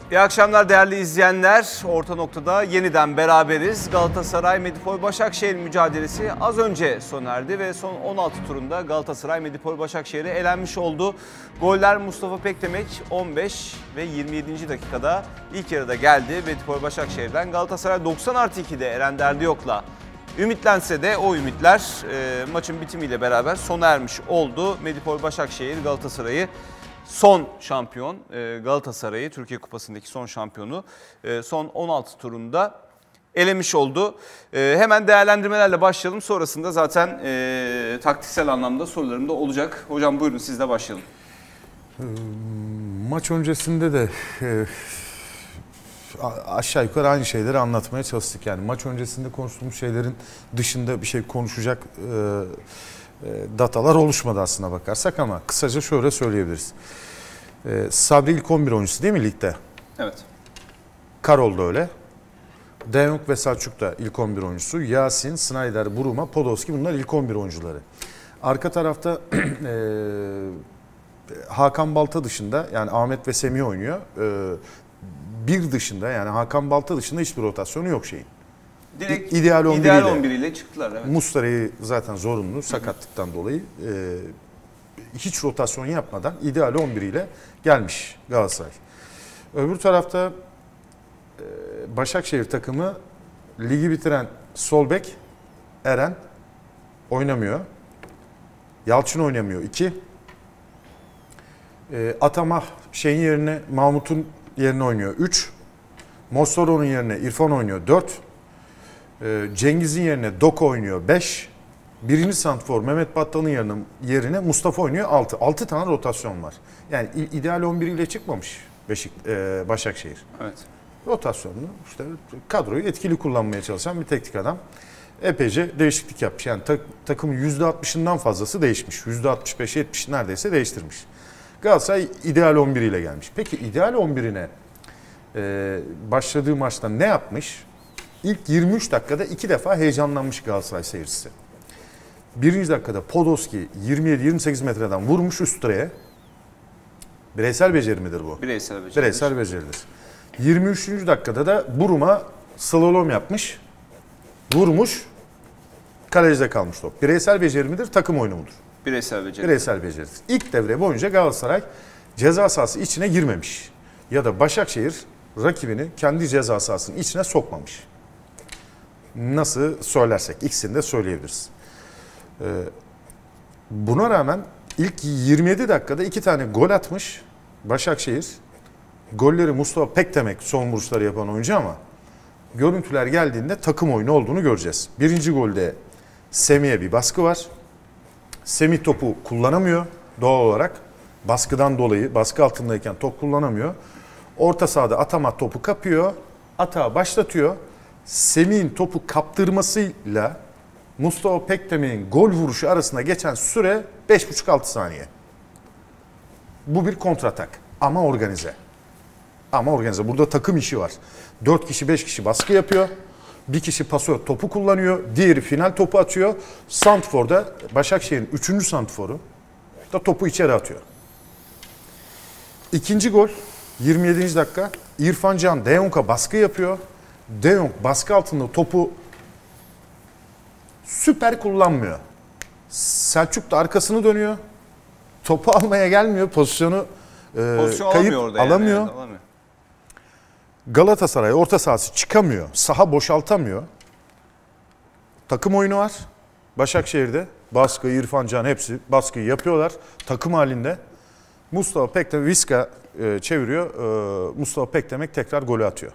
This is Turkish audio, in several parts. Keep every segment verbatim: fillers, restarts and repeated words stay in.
İyi akşamlar değerli izleyenler. Orta noktada yeniden beraberiz. Galatasaray Medipol Başakşehir mücadelesi az önce sona erdi ve son on altı turunda Galatasaray Medipol Başakşehir'e elenmiş oldu. Goller Mustafa Pekdemek on beş ve yirmi yedinci dakikada ilk yarıda geldi. Medipol Başakşehir'den Galatasaray doksan artı iki'de Eren Derdiyok'la ümitlense de o ümitler e, maçın bitimiyle beraber sona ermiş oldu. Medipol Başakşehir Galatasaray'ı son şampiyon, Galatasaray'ı Türkiye Kupası'ndaki son şampiyonu son on altı turunda elemiş oldu. Hemen değerlendirmelerle başlayalım. Sonrasında zaten e, taktiksel anlamda sorularım da olacak. Hocam buyurun sizle başlayalım. Maç öncesinde de e, aşağı yukarı aynı şeyleri anlatmaya çalıştık. Yani maç öncesinde konuştuğumuz şeylerin dışında bir şey konuşacak e, datalar oluşmadı aslına bakarsak ama kısaca şöyle söyleyebiliriz. Ee, Sabri ilk on bir oyuncusu değil mi ligde? Evet. Karol da öyle. De Jong ve Selçuk da ilk on bir oyuncusu. Yasin, Snyder, Buruma, Podolski bunlar ilk on bir oyuncuları. Arka tarafta e, Hakan Balta dışında yani Ahmet ve Semih oynuyor. E, bir dışında yani Hakan Balta dışında hiçbir rotasyonu yok şeyin. Direkt ideal on bir ideal ile, on bir ile çıktılar. Evet. Muslera'yı zaten zorunlu sakatlıktan dolayı e, hiç rotasyon yapmadan ideal on bir ile gelmiş Galatasaray. Öbür tarafta e, Başakşehir takımı ligi bitiren sol bek Eren oynamıyor. Yalçın oynamıyor iki. E, Atama şeyin yerine Mahmut'un yerine oynuyor üç. Mossoro'nun yerine İrfan oynuyor dört. Cengiz'in yerine Doko oynuyor beş. Birinci santrfor Mehmet Battal'ın yerine, yerine Mustafa oynuyor altı. altı tane rotasyon var. Yani ideal on bir ile çıkmamış Beşik, e, Başakşehir. Evet. Rotasyonunu işte kadroyu etkili kullanmaya çalışan bir teknik adam. Epeyce değişiklik yapmış. Yani ta, takımın yüzde altmışından fazlası değişmiş. yüzde altmış beş yetmiş neredeyse değiştirmiş. Galatasaray ideal on bir ile gelmiş. Peki ideal on birine e, başladığı maçta ne yapmış? İlk yirmi üç dakikada iki defa heyecanlanmış Galatasaray seyircisi. Birinci dakikada Podolski yirmi yedi yirmi sekiz metreden vurmuş üst direğe. Bireysel beceri midir bu? Bireysel beceri. Bireysel beceridir. yirmi üçüncü dakikada da Buruma slalom yapmış. Vurmuş. Kalecide kalmış top. Bireysel beceri midir? Takım oyunu mudur? Bireysel beceri. Bireysel beceridir. İlk devre boyunca Galatasaray ceza sahası içine girmemiş. Ya da Başakşehir rakibini kendi ceza sahasının içine sokmamış. Nasıl söylersek ikisini de söyleyebiliriz. Ee, buna rağmen ilk yirmi yedi dakikada iki tane gol atmış Başakşehir. Golleri Mustafa Pekdemek son vuruşları yapan oyuncu ama görüntüler geldiğinde takım oyunu olduğunu göreceğiz. Birinci golde Semih'e bir baskı var. Semih topu kullanamıyor doğal olarak. Baskıdan dolayı baskı altındayken top kullanamıyor. Orta sahada Atama topu kapıyor. Atağı başlatıyor. Semih'in topu kaptırmasıyla Mustafa Pekdemek'in gol vuruşu arasında geçen süre beş buçuk altı saniye. Bu bir kontratak ama organize. Ama organize. Burada takım işi var. dört kişi beş kişi baskı yapıyor. Bir kişi pasör topu kullanıyor. Diğeri final topu atıyor. Santfor'da Başakşehir'in üçüncü santforu da topu içeri atıyor. İkinci gol yirmi yedinci dakika İrfan Can De Jong'a baskı yapıyor. De Jong baskı altında topu süper kullanmıyor. Selçuk da arkasını dönüyor. Topu almaya gelmiyor. Pozisyonu e, Pozisyon kayıp alamıyor orada alamıyor. Yani, alamıyor. Galatasaray orta sahası çıkamıyor. Saha boşaltamıyor. Takım oyunu var. Başakşehir'de baskı, İrfan Can hepsi baskıyı yapıyorlar. Takım halinde. Mustafa Pekdemek Viska e, çeviriyor. E, Mustafa Pekdemek tekrar golü atıyor.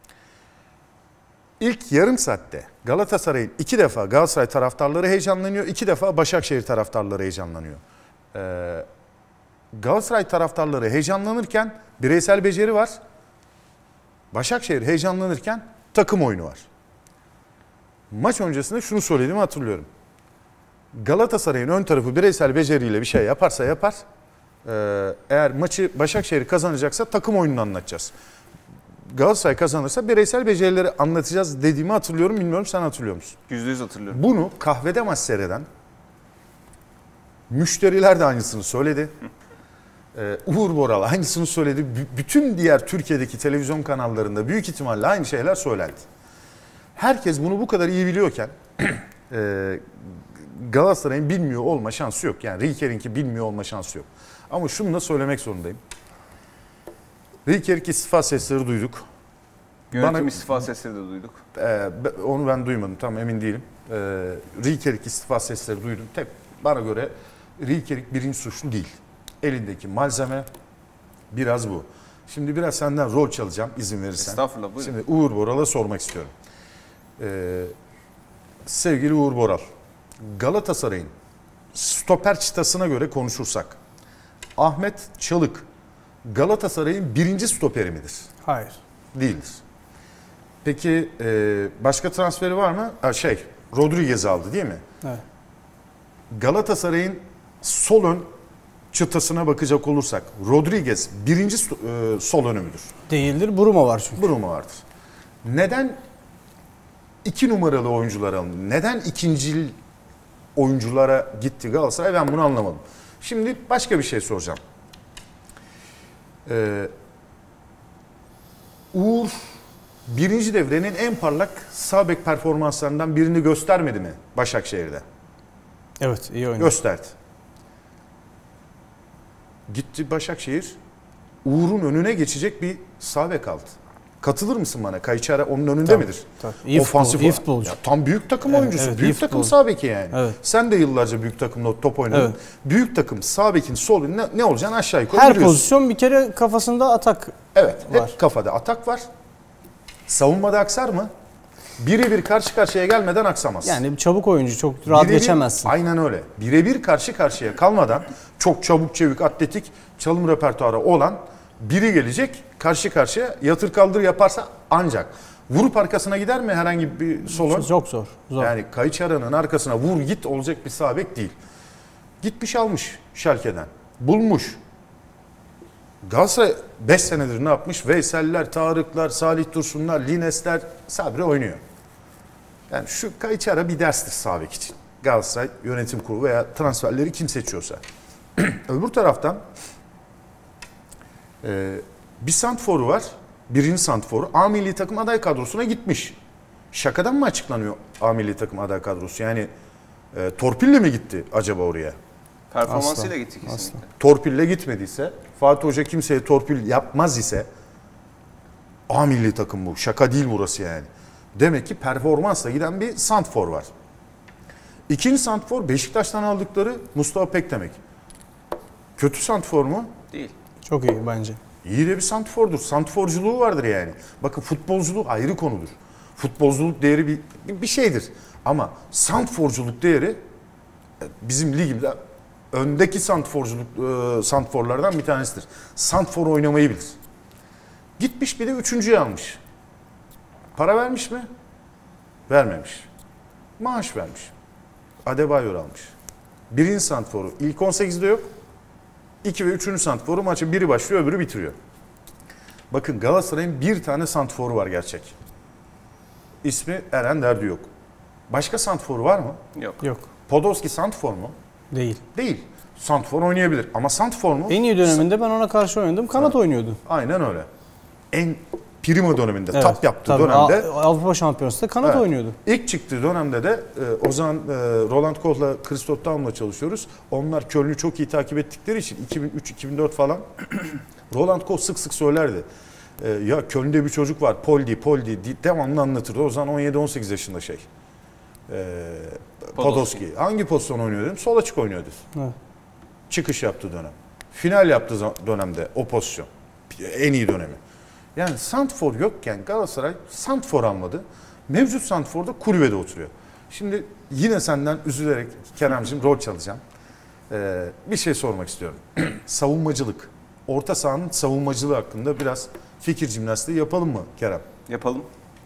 İlk yarım saatte Galatasaray'ın iki defa Galatasaray taraftarları heyecanlanıyor, iki defa Başakşehir taraftarları heyecanlanıyor. Ee, Galatasaray taraftarları heyecanlanırken bireysel beceri var. Başakşehir heyecanlanırken takım oyunu var. Maç öncesinde şunu söylediğimi hatırlıyorum. Galatasaray'ın ön tarafı bireysel beceriyle bir şey yaparsa yapar. Ee, eğer maçı Başakşehir kazanacaksa takım oyununu anlatacağız. Galatasaray kazanırsa bireysel becerileri anlatacağız dediğimi hatırlıyorum. Bilmiyorum sen hatırlıyor musun? yüzde yüz hatırlıyorum. Bunu kahvede maç seyreden müşteriler de aynısını söyledi. Ee, Uğur Boral aynısını söyledi. B- bütün diğer Türkiye'deki televizyon kanallarında büyük ihtimalle aynı şeyler söylendi. Herkes bunu bu kadar iyi biliyorken e, Galatasaray'ın bilmiyor olma şansı yok. Yani Rilker'inki bilmiyor olma şansı yok. Ama şunu da söylemek zorundayım. Rilker'inki istifa sesleri duyduk. Yönetim Bana- istifa sesleri de duyduk. Ee, onu ben duymadım, tam emin değilim. Ee, Rilkerik istifa sesleri duydum. Tek bana göre Rilkerik birinci suçlu değil. Elindeki malzeme biraz bu. Şimdi biraz senden rol çalacağım izin verirsen. Estağfurullah, buyurun. Şimdi Uğur Boral'a sormak istiyorum. Ee, sevgili Uğur Boral, Galatasaray'ın stoper çıtasına göre konuşursak Ahmet Çalık Galatasaray'ın birinci stoperi midir? Hayır. Değildir. Peki e, başka transferi var mı? Ha, şey, Rodriguez aldı değil mi? Evet. Galatasaray'ın sol ön çıtasına bakacak olursak Rodriguez birinci sto- e, sol önü müdür? Değildir. Buruma var çünkü. Bruno vardır. Neden iki numaralı oyuncular alındı? Neden ikincil oyunculara gitti Galatasaray? Ben bunu anlamadım. Şimdi başka bir şey soracağım. Ee, Uğur birinci devrenin en parlak sağ bek performanslarından birini göstermedi mi Başakşehir'de? Evet, iyi oynadı. Gösterdi. Gitti Başakşehir, Uğur'un önüne geçecek bir sağ bek aldı. Katılır mısın bana? Kayçara onun önünde Tabii, midir? tabii. İyi futbol- iyi futbolcu. Ya tam büyük takım Evet, oyuncusu. evet, iyi büyük takım futbolcu. sağ beki yani. Evet. Sen de yıllarca büyük takımda top oynadın. Evet. Büyük takım sağ bekin sol bekin ne, ne olacaksın aşağı yukarı Her biliyorsun. pozisyon bir kere kafasında atak. Evet, var. hep kafada atak var. Savunmada aksar mı? Birebir karşı karşıya gelmeden aksamaz. Yani bir çabuk oyuncu, çok rahat Birebir- geçemezsin. Aynen öyle. Birebir karşı karşıya kalmadan çok çabuk, çevik, atletik, çalım repertuarı olan biri gelecek, karşı karşıya yatır kaldır yaparsa ancak. Vurup arkasına gider mi herhangi bir solun? Çok zor. Zor. Yani Kayıçara'nın arkasına vur git olacak bir sağ bek değil. Gitmiş almış Schalke'den. Bulmuş. Galatasaray beş senedir ne yapmış? Veysel'ler, Tarıklar, Salih Dursunlar, Lines'ler Sabri oynuyor. Yani şu Kayıçara bir derstir sağ bek için. Galatasaray yönetim kurulu veya transferleri kim seçiyorsa. Öbür taraftan e, bir santforu var. Birinci santforu A milli takım aday kadrosuna gitmiş. Şakadan mı açıklanıyor A milli takım aday kadrosu? Yani e, torpille mi gitti acaba oraya? Performansıyla Asla, gitti kesinlikle. Torpille gitmediyse, Fatih Hoca kimseye torpil yapmaz ise A milli takım bu. Şaka değil burası yani. Demek ki performansla giden bir santfor var. İkinci santfor Beşiktaş'tan aldıkları Mustafa Pekdemek. Kötü santfor mu? Değil. Çok iyi bence. İyi de bir santfordur. Santforculuğu vardır yani. Bakın futbolculuk ayrı konudur. Futbolculuk değeri bir, bir şeydir. Ama santforculuk değeri bizim ligimizde öndeki santforculuk e, santforlardan bir tanesidir. Santfor oynamayı bilir. Gitmiş bir de üçüncüyü almış. Para vermiş mi? Vermemiş. Maaş vermiş. Adebayor almış. Birinci santforu ilk on sekizde yok. iki ve üçüncü santforu maçı biri başlıyor öbürü bitiriyor. Bakın Galatasaray'ın bir tane santforu var gerçek. İsmi Eren Derdi yok. Başka santforu var mı? Yok. Yok. Podolski santfor mu? Değil. Değil. Santfor oynayabilir ama santfor mu? En iyi döneminde ben ona karşı oynadım. Kanat oynuyordu. Aynen öyle. En primo döneminde, Evet, tap yaptığı tabii. dönemde. A- Avrupa Şampiyonası'nda kanat Evet. oynuyordu. İlk çıktığı dönemde de e, o zaman e, Roland Koch'la Christoph Daum'la çalışıyoruz. Onlar Köln'ü çok iyi takip ettikleri için iki bin üç iki bin dört falan Roland Koch sık sık söylerdi. E, ya Köln'de bir çocuk var Poldi, Poldi di- devamlı anlatırdı. O zaman on yedi on sekiz yaşında şey. E, Podolski. Podolski. Hangi pozisyon oynuyor dedim. Sol açık oynuyordu. Evet. Çıkış yaptığı dönem. Final yaptığı za- dönemde o pozisyon. En iyi dönemi. Yani santfor yokken Galatasaray santfor almadı. Mevcut santfor da kulübede oturuyor. Şimdi yine senden üzülerek Kerem'cim rol çalacağım. Ee, bir şey sormak istiyorum. Savunmacılık. Orta sahanın savunmacılığı hakkında biraz fikir jimnastiği yapalım mı Kerem? Yapalım.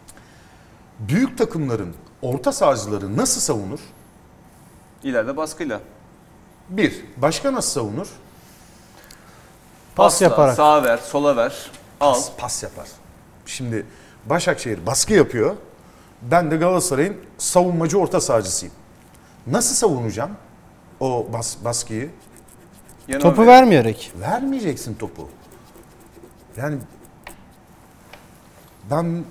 Büyük takımların orta sahacıları nasıl savunur? İleride baskıyla. Bir, başka nasıl savunur? Pas Pasla, yaparak. Sağa ver, sola ver. Al. Pas, pas yapar. Şimdi Başakşehir baskı yapıyor. Ben de Galatasaray'ın savunmacı orta sahacısıyım. Nasıl savunacağım o bas, baskıyı? Yanıma Topu ver. vermeyerek. Vermeyeceksin topu. Yani ben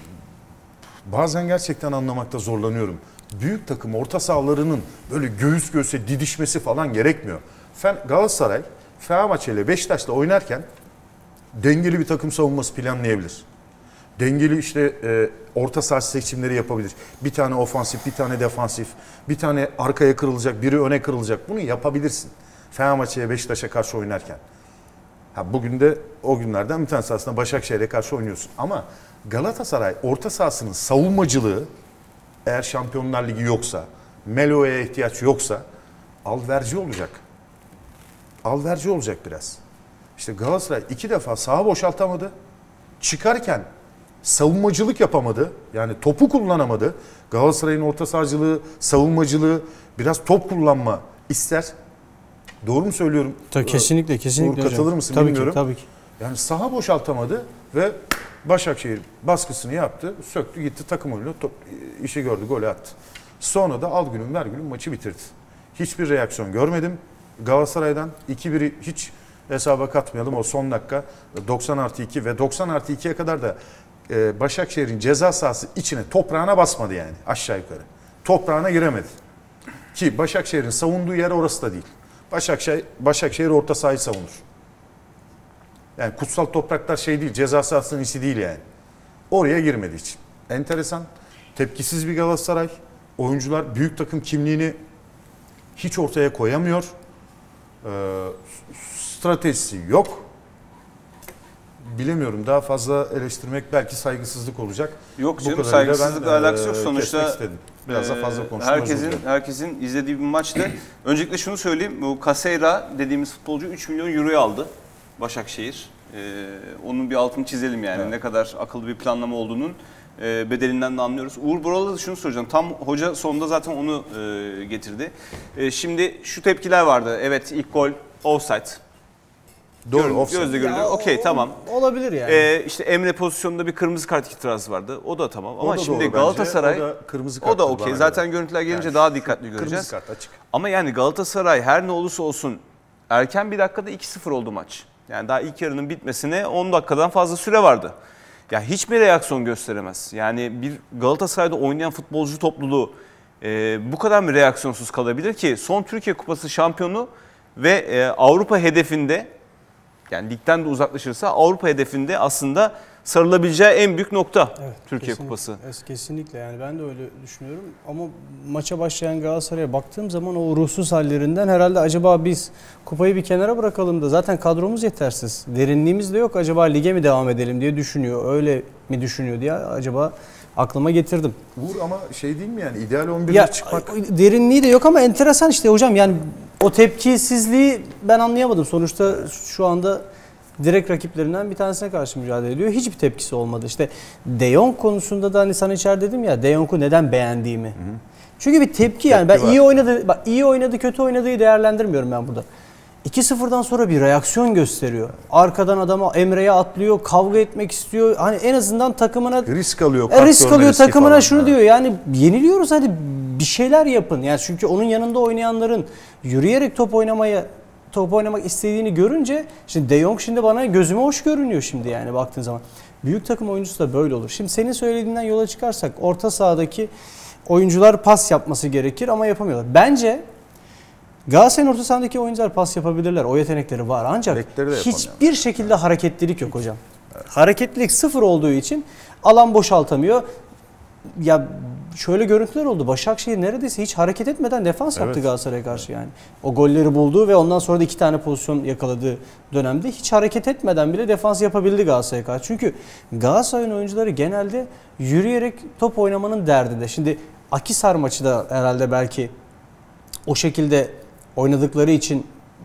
bazen gerçekten anlamakta zorlanıyorum. Büyük takım orta sahalarının böyle göğüs göğüse didişmesi falan gerekmiyor. Fen- Galatasaray Fenerbahçe ile Beşiktaş'la oynarken dengeli bir takım savunması planlayabilir. Dengeli işte e, orta saha seçimleri yapabilir. Bir tane ofansif, bir tane defansif, bir tane arkaya kırılacak, biri öne kırılacak. Bunu yapabilirsin. Fenerbahçe'ye Beşiktaş'a karşı oynarken. Ha, bugün de o günlerden bir tanesi aslında Başakşehir'e karşı oynuyorsun. Ama Galatasaray orta sahasının savunmacılığı eğer Şampiyonlar Ligi yoksa, Melo'ya ihtiyaç yoksa alverci olacak. Alverci olacak biraz. İşte Galatasaray iki defa saha boşaltamadı. Çıkarken savunmacılık yapamadı. Yani topu kullanamadı. Galatasaray'ın orta sahacılığı, savunmacılığı biraz top kullanma ister. Doğru mu söylüyorum? Tabii, kesinlikle kesinlikle. Uğur, katılır hocam. mısın tabii bilmiyorum. Ki, tabii ki. Yani saha boşaltamadı ve Başakşehir baskısını yaptı. Söktü gitti takım oyunu top, işi gördü, golü attı. Sonra da al gülüm ver gülüm maçı bitirdi. Hiçbir reaksiyon görmedim Galatasaray'dan. iki biri hiç hesaba katmayalım o son dakika doksan artı iki ve doksan artı ikiye kadar da Başakşehir'in ceza sahası içine toprağına basmadı yani aşağı yukarı. Toprağına giremedi. Ki Başakşehir'in savunduğu yer orası da değil. Başakşehir, Başakşehir orta sahayı savunur. Yani kutsal topraklar şey değil, ceza sahasının içi değil yani. Oraya girmedi hiç. Enteresan, tepkisiz bir Galatasaray. Oyuncular büyük takım kimliğini hiç ortaya koyamıyor. Ee, stratejisi yok. Bilemiyorum, daha fazla eleştirmek belki saygısızlık olacak. Yok Bu canım, kadarıyla saygısızlıkla ben, alakası yok e, sonuçta. kesmek istedim. Biraz da fazla konuştum. Herkesin herkesin izlediği bir maçtı. Öncelikle şunu söyleyeyim. Bu Caseyra dediğimiz futbolcu üç milyon euroya aldı Başakşehir. Ee, onun bir altını çizelim yani. Evet. Ne kadar akıllı bir planlama olduğunun e, bedelinden de anlıyoruz. Uğur Boral'a da şunu soracağım. Tam hoca sonunda zaten onu e, getirdi. E, şimdi şu tepkiler vardı. Evet, ilk gol offside. Doğru, Gör- offside. Gözle görülüyor. Ya, Okey, o- tamam. Olabilir yani. Ee, işte Emre pozisyonunda bir kırmızı kart itirazı vardı. O da tamam. O Ama da şimdi doğru bence. Galatasaray O da kırmızı o kart da bana okey. göre. Zaten görüntüler gelince Yani daha dikkatli göreceğiz. Kırmızı kart açık. Ama yani Galatasaray her ne olursa olsun erken bir dakikada iki sıfır oldu maç. Yani daha ilk yarının bitmesine on dakikadan fazla süre vardı. Ya hiç mi reaksiyon gösteremez? Yani bir Galatasaray'da oynayan futbolcu topluluğu e, bu kadar mı reaksiyonsuz kalabilir ki? Son Türkiye Kupası şampiyonu ve e, Avrupa hedefinde, yani ligden de uzaklaşırsa Avrupa hedefinde aslında sarılabileceği en büyük nokta Evet, Türkiye kesinlikle. Kupası. Evet, kesinlikle yani ben de öyle düşünüyorum. Ama maça başlayan Galatasaray'a baktığım zaman o ruhsuz hallerinden herhalde acaba biz kupayı bir kenara bırakalım da zaten kadromuz yetersiz. Derinliğimiz de yok. Acaba lige mi devam edelim diye düşünüyor. Öyle mi düşünüyor diye acaba aklıma getirdim. Uğur ama şey değil mi yani ideal on bir'e Ya çıkmak. derinliği de yok ama enteresan işte hocam, yani o tepkisizliği ben anlayamadım. Sonuçta şu anda direkt rakiplerinden bir tanesine karşı mücadele ediyor. Hiçbir tepkisi olmadı. İşte De Jong konusunda da hani sana içeride dedim ya, De Jong'u neden beğendiğimi. Hı hı. Çünkü bir tepki yani. Tepki ben var. iyi oynadı, bak iyi oynadı, kötü oynadığı değerlendirmiyorum ben burada. iki sıfırdan sonra bir reaksiyon gösteriyor. Arkadan adama, Emre'ye atlıyor, kavga etmek istiyor. Hani en azından takımına Risk alıyor. e, kart risk görme alıyor riski takımına falan. şunu Ha. diyor. Yani yeniliyoruz, hadi bir şeyler yapın. Yani çünkü onun yanında oynayanların yürüyerek top oynamaya top oynamak istediğini görünce şimdi De Jong şimdi bana gözüme hoş görünüyor şimdi yani baktığın zaman. Büyük takım oyuncusu da böyle olur. Şimdi senin söylediğinden yola çıkarsak orta sahadaki oyuncular pas yapması gerekir ama yapamıyorlar. Bence Galatasaray'ın orta sahadaki oyuncular pas yapabilirler. O yetenekleri var ancak Bekleri de hiçbir şekilde hareketlilik yok hocam. Evet. Hareketlilik sıfır olduğu için alan boşaltamıyor. Ya şöyle görüntüler oldu. Başakşehir neredeyse hiç hareket etmeden defans Evet. yaptı Galatasaray'a karşı yani. O golleri bulduğu ve ondan sonra da iki tane pozisyon yakaladığı dönemde hiç hareket etmeden bile defans yapabildi Galatasaray'a karşı. Çünkü Galatasaray'ın oyuncuları genelde yürüyerek top oynamanın derdinde. Şimdi Akhisar maçı da herhalde belki o şekilde oynadıkları için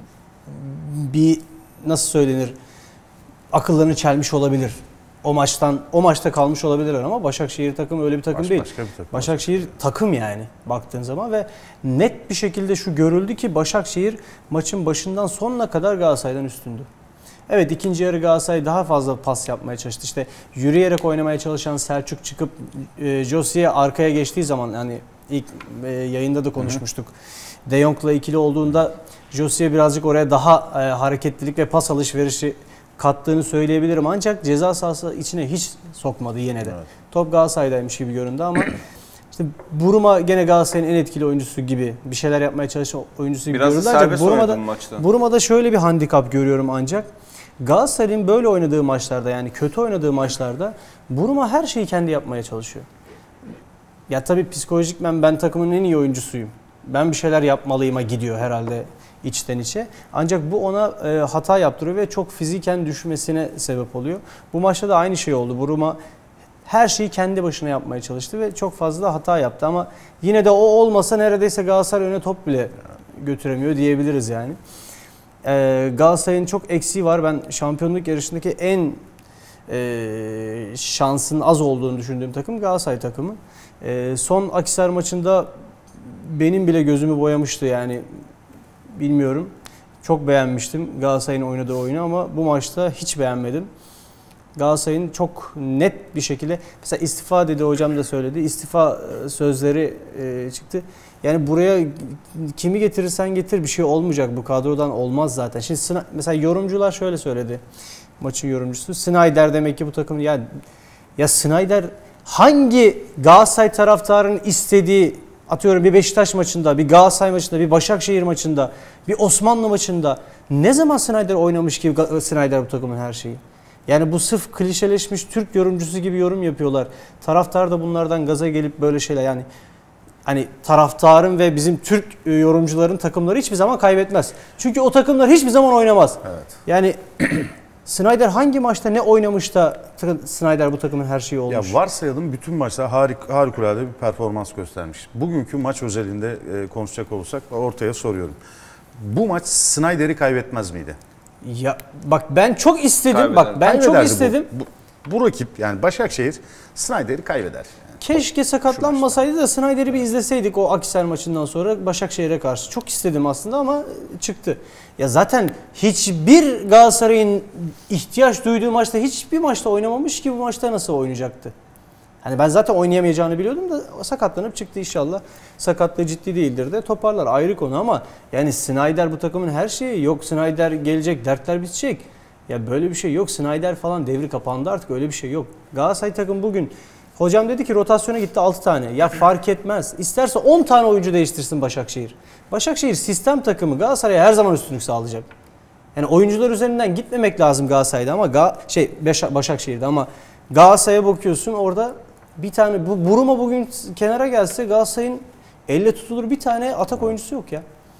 bir nasıl söylenir akıllarını çelmiş olabilir. O maçtan o maçta kalmış olabilirler ama Başakşehir takımı öyle bir takım Baş, değil. başka bir takım. Başakşehir takım yani baktığın zaman ve net bir şekilde şu görüldü ki Başakşehir maçın başından sonuna kadar Galatasaray'dan üstündü. Evet, ikinci yarı Galatasaray daha fazla pas yapmaya çalıştı. İşte yürüyerek oynamaya çalışan Selçuk çıkıp e, Josi'ye arkaya geçtiği zaman yani ilk e, yayında da konuşmuştuk. Hı hı. De Jong'la ikili olduğunda Jossi'ye birazcık oraya daha e, hareketlilik ve pas alışverişi kattığını söyleyebilirim. Ancak ceza sahası içine hiç sokmadı yine de. Evet. Top Galatasaray'daymış gibi göründü ama işte Buruma gene Galatasaray'ın en etkili oyuncusu gibi bir şeyler yapmaya çalışan oyuncusu gibi görüldü. Ancak Buruma'da, Buruma'da şöyle bir handikap görüyorum ancak. Galatasaray'ın böyle oynadığı maçlarda, yani kötü oynadığı maçlarda Buruma her şeyi kendi yapmaya çalışıyor. Ya tabii psikolojikmen ben takımın en iyi oyuncusuyum, ben bir şeyler yapmalıyıma gidiyor herhalde içten içe. Ancak bu ona e, hata yaptırıyor ve çok fiziken düşmesine sebep oluyor. Bu maçta da aynı şey oldu. Buruma her şeyi kendi başına yapmaya çalıştı ve çok fazla hata yaptı ama yine de o olmasa neredeyse Galatasaray öne top bile götüremiyor diyebiliriz yani. Ee, Galatasaray'ın çok eksiği var. Ben şampiyonluk yarışındaki en e, şansın az olduğunu düşündüğüm takım Galatasaray takımı. E, son Akhisar maçında benim bile gözümü boyamıştı yani, bilmiyorum. Çok beğenmiştim Galatasaray'ın oynadığı oyunu ama bu maçta hiç beğenmedim. Galatasaray'ın çok net bir şekilde, mesela istifa dedi, hocam da söyledi, istifa sözleri e, çıktı. Yani buraya kimi getirirsen getir bir şey olmayacak, bu kadrodan olmaz zaten. Şimdi mesela yorumcular şöyle söyledi, maçın yorumcusu. Snyder demek ki bu takım, ya ya Snyder hangi Galatasaray taraftarının istediği, atıyorum bir Beşiktaş maçında, bir Galatasaray maçında, bir Başakşehir maçında, bir Osmanlı maçında ne zaman Snyder oynamış ki Snyder bu takımın her şeyi? Yani bu sırf klişeleşmiş Türk yorumcusu gibi yorum yapıyorlar. Taraftar da bunlardan gaza gelip böyle şeyler, yani hani taraftarın ve bizim Türk yorumcuların takımları hiçbir zaman kaybetmez. Çünkü o takımlar hiçbir zaman oynamaz. Evet. Yani Snyder hangi maçta ne oynamış da Snyder bu takımın her şeyi olmuş? Ya varsayalım bütün maçta harik, harikulade bir performans göstermiş. Bugünkü maç özelinde e, konuşacak olursak ortaya soruyorum. Bu maç Snyder'i kaybetmez miydi? Ya bak ben çok istedim. Kaybeder. Bak ben çok istedim. Bu, bu, bu rakip yani Başakşehir Snyder'i kaybeder. Yani. Keşke sakatlanmasaydı da Snyder'i bir izleseydik o Akhisar maçından sonra Başakşehir'e karşı. Çok istedim aslında ama çıktı. Ya zaten hiçbir Galatasaray'ın ihtiyaç duyduğu maçta hiçbir maçta oynamamış ki bu maçta nasıl oynayacaktı? Hani ben zaten oynayamayacağını biliyordum da sakatlanıp çıktı, inşallah. Sakatlığı ciddi değildir de toparlar, ayrı konu ama yani Snyder bu takımın her şeyi. Yok Snyder gelecek, dertler bitecek. Ya böyle bir şey yok. Snyder falan devri kapandı artık, öyle bir şey yok. Galatasaray takım bugün, hocam dedi ki rotasyona gitti altı tane. Ya fark etmez. İsterse on tane oyuncu değiştirsin Başakşehir. Başakşehir sistem takımı, Galatasaray'a her zaman üstünlük sağlayacak. Yani oyuncular üzerinden gitmemek lazım Galatasaray'da ama Ga şey Başakşehir'de ama Galatasaray'a bakıyorsun orada bir tane, bu Buruma bugün kenara gelse Galatasaray'ın elle tutulur bir tane atak oyuncusu yok ya.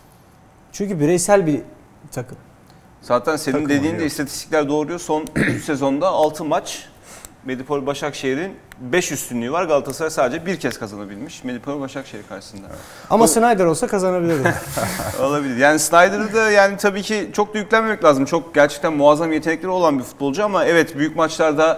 Çünkü bireysel bir takım. Zaten senin takım dediğin de istatistikler doğruyor. Son üç sezonda altı maç Medipol Başakşehir'in beş üstünlüğü var. Galatasaray sadece bir kez kazanabilmiş Medipol Başakşehir karşısında. Evet. Ama Bu, Snyder olsa kazanabilirdi. Olabilir. Yani Snyder'ı da yani tabii ki çok da yüklenmemek lazım. Çok gerçekten muazzam yetenekleri olan bir futbolcu ama evet büyük maçlarda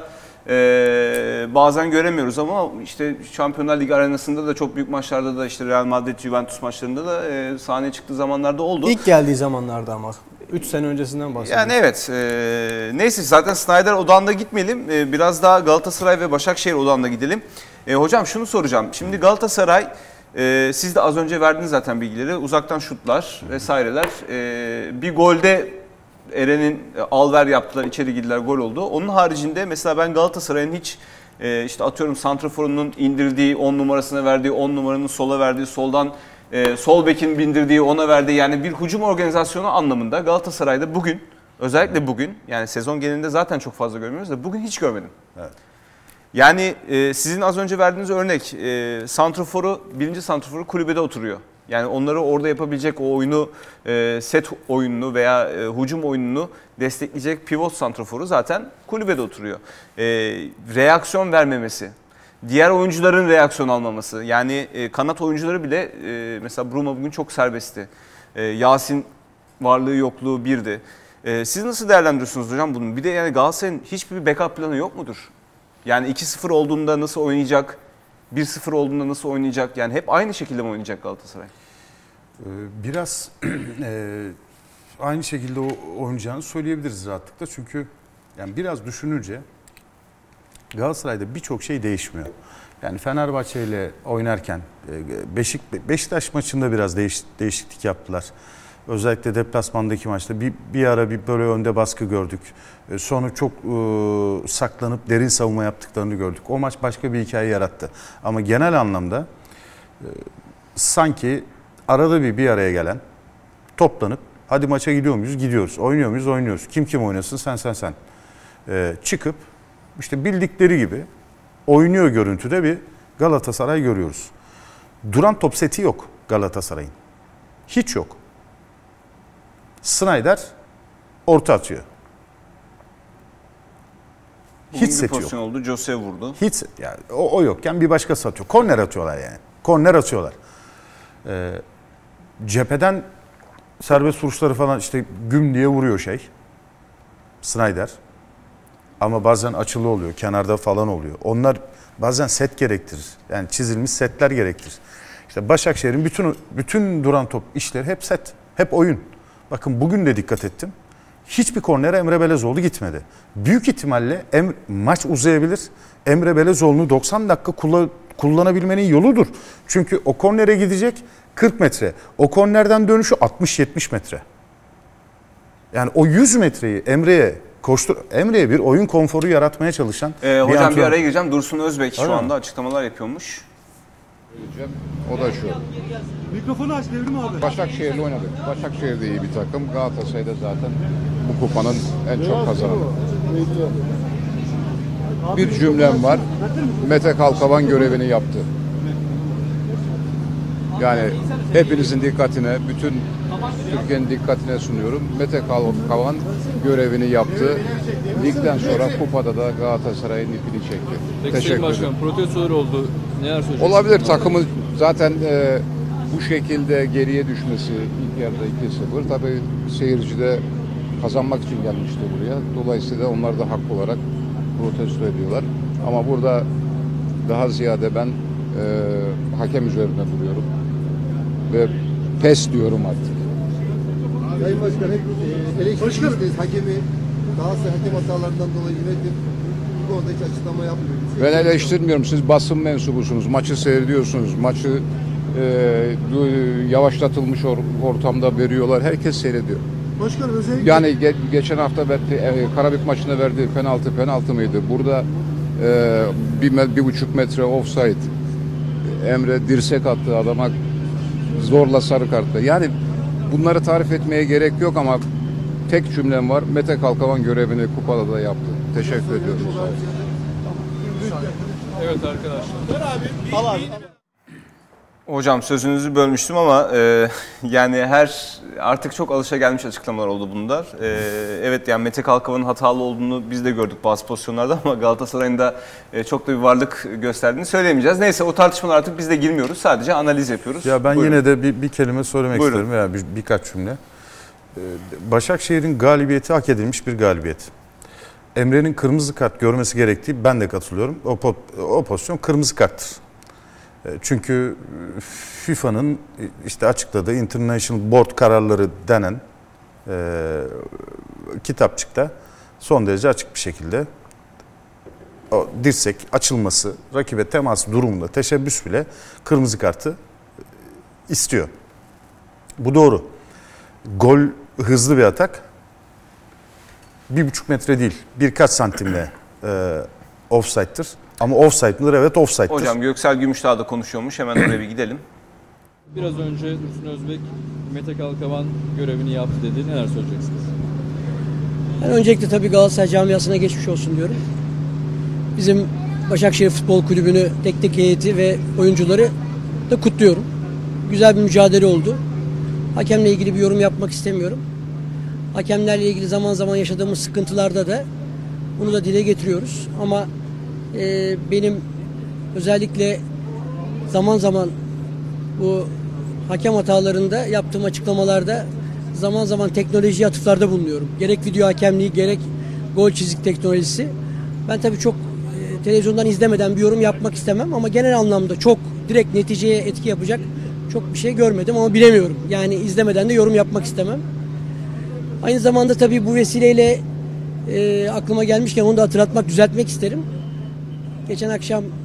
Ee, bazen göremiyoruz ama işte Şampiyonlar Ligi arenasında da çok büyük maçlarda da işte Real Madrid, Juventus maçlarında da e, sahneye çıktığı zamanlarda oldu. İlk geldiği zamanlarda ama üç sene öncesinden bahsediyoruz. Yani evet. E, neyse zaten Snyder odağında gitmeyelim. E, biraz daha Galatasaray ve Başakşehir odağında gidelim. E, hocam şunu soracağım. Şimdi Galatasaray, e, siz de az önce verdiniz zaten bilgileri. Uzaktan şutlar vesaireler. E, bir golde Eren'in alver yaptılar, içeri girdiler, gol oldu. Onun haricinde mesela ben Galatasaray'ın hiç e, işte atıyorum santraforunun indirdiği on numarasına verdiği, on numaranın sola verdiği, soldan e, sol bekin bindirdiği, ona verdiği, yani bir hücum organizasyonu anlamında Galatasaray'da bugün, özellikle bugün, yani sezon genelinde zaten çok fazla görmüyoruz da bugün hiç görmedim. Evet. Yani e, sizin az önce verdiğiniz örnek, e, santraforu, birinci santraforu kulübede oturuyor. Yani onları orada yapabilecek o oyunu, e, set oyununu veya e, hücum oyununu destekleyecek pivot santraforu zaten kulübede oturuyor. E, reaksiyon vermemesi, diğer oyuncuların reaksiyon almaması. Yani e, kanat oyuncuları bile e, mesela Bruma bugün çok serbestti. E, Yasin varlığı yokluğu birdi. E, siz nasıl değerlendiriyorsunuz hocam bunu? Bir de yani Galatasaray'ın hiçbir backup planı yok mudur? Yani iki sıfır olduğunda nasıl oynayacak? bir sıfır olduğunda nasıl oynayacak? Yani hep aynı şekilde mi oynayacak Galatasaray? Biraz e, aynı şekilde oynayacağını söyleyebiliriz rahatlıkla. Çünkü yani biraz düşününce Galatasaray'da birçok şey değişmiyor. Yani Fenerbahçe ile oynarken Beşik, Beşiktaş maçında biraz değiş, değişiklik yaptılar. Özellikle deplasmandaki maçta bir, bir ara bir böyle önde baskı gördük. Sonra çok e, saklanıp derin savunma yaptıklarını gördük. O maç başka bir hikaye yarattı. Ama genel anlamda e, sanki arada bir bir araya gelen, toplanıp hadi maça gidiyor muyuz? Gidiyoruz. Oynuyor muyuz? Oynuyoruz. Kim kim oynasın? Sen sen sen. E, çıkıp işte bildikleri gibi oynuyor görüntüde bir Galatasaray görüyoruz. Duran top seti yok Galatasaray'ın. Hiç yok. Snyder orta atıyor. Bugün Hiç bir seti yok. pozisyon oldu. Jose vurdu. Hiç yani o, o yokken bir başkası atıyor. Korner atıyorlar yani. Korner atıyorlar. Ee, cepheden serbest vuruşları falan işte güm diye vuruyor şey. Snyder. Ama bazen açılı oluyor. Kenarda falan oluyor. Onlar bazen set gerektirir. Yani çizilmiş setler gerektirir. İşte Başakşehir'in bütün bütün duran top işleri hep set. Hep oyun. Bakın bugün de dikkat ettim. Hiçbir kornere Emre Belezoğlu gitmedi. Büyük ihtimalle em, maç uzayabilir. Emre Belezoğlu'nu doksan dakika kullan, kullanabilmenin yoludur. Çünkü o kornere gidecek kırk metre. O kornerden dönüşü altmış yetmiş metre. Yani o yüz metreyi Emre'ye koştur Emre'ye bir oyun konforu yaratmaya çalışan Ee, bir hocam antrenör. bir araya gireceğim. Dursun Özbek şu Öyle anda mi? açıklamalar yapıyormuş. O da şu. Mikrofonu aç Devrim abi. Başakşehir'le oynadık. Başakşehir de iyi bir takım. Galatasaray'da zaten bu kupanın en çok kazananı. Bir cümlem var. Mete Kalkavan görevini yaptı. Yani hepinizin dikkatine, bütün Türkiye'nin dikkatine sunuyorum. Mete Kalkavan görevini yaptı. Ligden sonra kupada da Galatasaray'ın ipini çekti. Peki Teşekkür Sayın ederim. Başkan protestolar oldu. Neler söyleyeceksiniz? Olabilir, takımın zaten e, bu şekilde geriye düşmesi ilk yarıda iki sıfır. Tabii seyirci de kazanmak için gelmişti buraya. Dolayısıyla onlar da haklı olarak protesto ediyorlar. Ama burada daha ziyade ben e, hakem üzerine duruyorum. Ve pes diyorum artık. Sayın Başkan hep e, eleştirmiştiniz hakemi. Galatasaray hakem hatalarından dolayı yönetim bu konuda hiç açıklama yapmıyor. Ben eleştirmiyorum. Siz basın mensubusunuz. Maçı seyrediyorsunuz. Maçı e, yavaşlatılmış or- ortamda veriyorlar. Herkes seyrediyor. Başkan özellikle Yani ge- geçen hafta verdi, e, Karabük maçında verdiği penaltı penaltı mıydı? Burada e, bir, me- bir buçuk metre offside. Emre dirsek attı adama zorla sarı kartla. Yani bunları tarif etmeye gerek yok ama tek cümlem var. Mete Kalkavan görevini kupada da yaptı. Teşekkür ediyorum. Sağ olun. Evet arkadaşlar. Hocam sözünüzü bölmüştüm ama e, yani her artık çok alışagelmiş açıklamalar oldu bunlar. E, evet yani Mete Kalkavan'ın hatalı olduğunu biz de gördük bazı pozisyonlarda ama Galatasaray'ın da e, çok da bir varlık gösterdiğini söyleyemeyeceğiz. Neyse o tartışmalar artık biz de girmiyoruz. Sadece analiz yapıyoruz. Ya ben Buyurun. yine de bir, bir kelime söylemek Buyurun. isterim veya bir, birkaç cümle. Ee, Başakşehir'in galibiyeti hak edilmiş bir galibiyet. Emre'nin kırmızı kart görmesi gerektiği ben de katılıyorum. O, po- o pozisyon kırmızı karttır. Ee, Çünkü FIFA'nın işte açıkladığı International Board kararları denen e, kitapçıkta son derece açık bir şekilde o dirsek açılması, rakibe temas durumunda teşebbüs bile kırmızı kartı istiyor. Bu doğru. Gol hızlı bir atak. Bir buçuk metre değil, birkaç santimle e, offside'dır. Ama offside mıdır? Evet offside'dır. Hocam Göksel Gümüşdağ da konuşuyormuş. Hemen oraya bir gidelim. Biraz önce Dursun Özbek Mete Kalkavan görevini yaptı dedi. Neler söyleyeceksiniz? Ben öncelikle tabii Galatasaray camiasına geçmiş olsun diyorum. Bizim Başakşehir Futbol Kulübü'nü, teknik heyeti ve oyuncuları da kutluyorum. Güzel bir mücadele oldu. Hakemle ilgili bir yorum yapmak istemiyorum. Hakemlerle ilgili zaman zaman yaşadığımız sıkıntılarda da bunu da dile getiriyoruz. Ama e, benim özellikle zaman zaman bu hakem hatalarında yaptığım açıklamalarda zaman zaman teknolojiye atıflarda bulunuyorum. Gerek video hakemliği gerek gol çizik teknolojisi. Ben tabii çok e, televizyondan izlemeden bir yorum yapmak istemem ama genel anlamda çok direkt neticeye etki yapacak çok bir şey görmedim ama bilemiyorum. Yani izlemeden de yorum yapmak istemem. Aynı zamanda tabii bu vesileyle e, aklıma gelmişken onu da hatırlatmak, düzeltmek isterim. Geçen akşam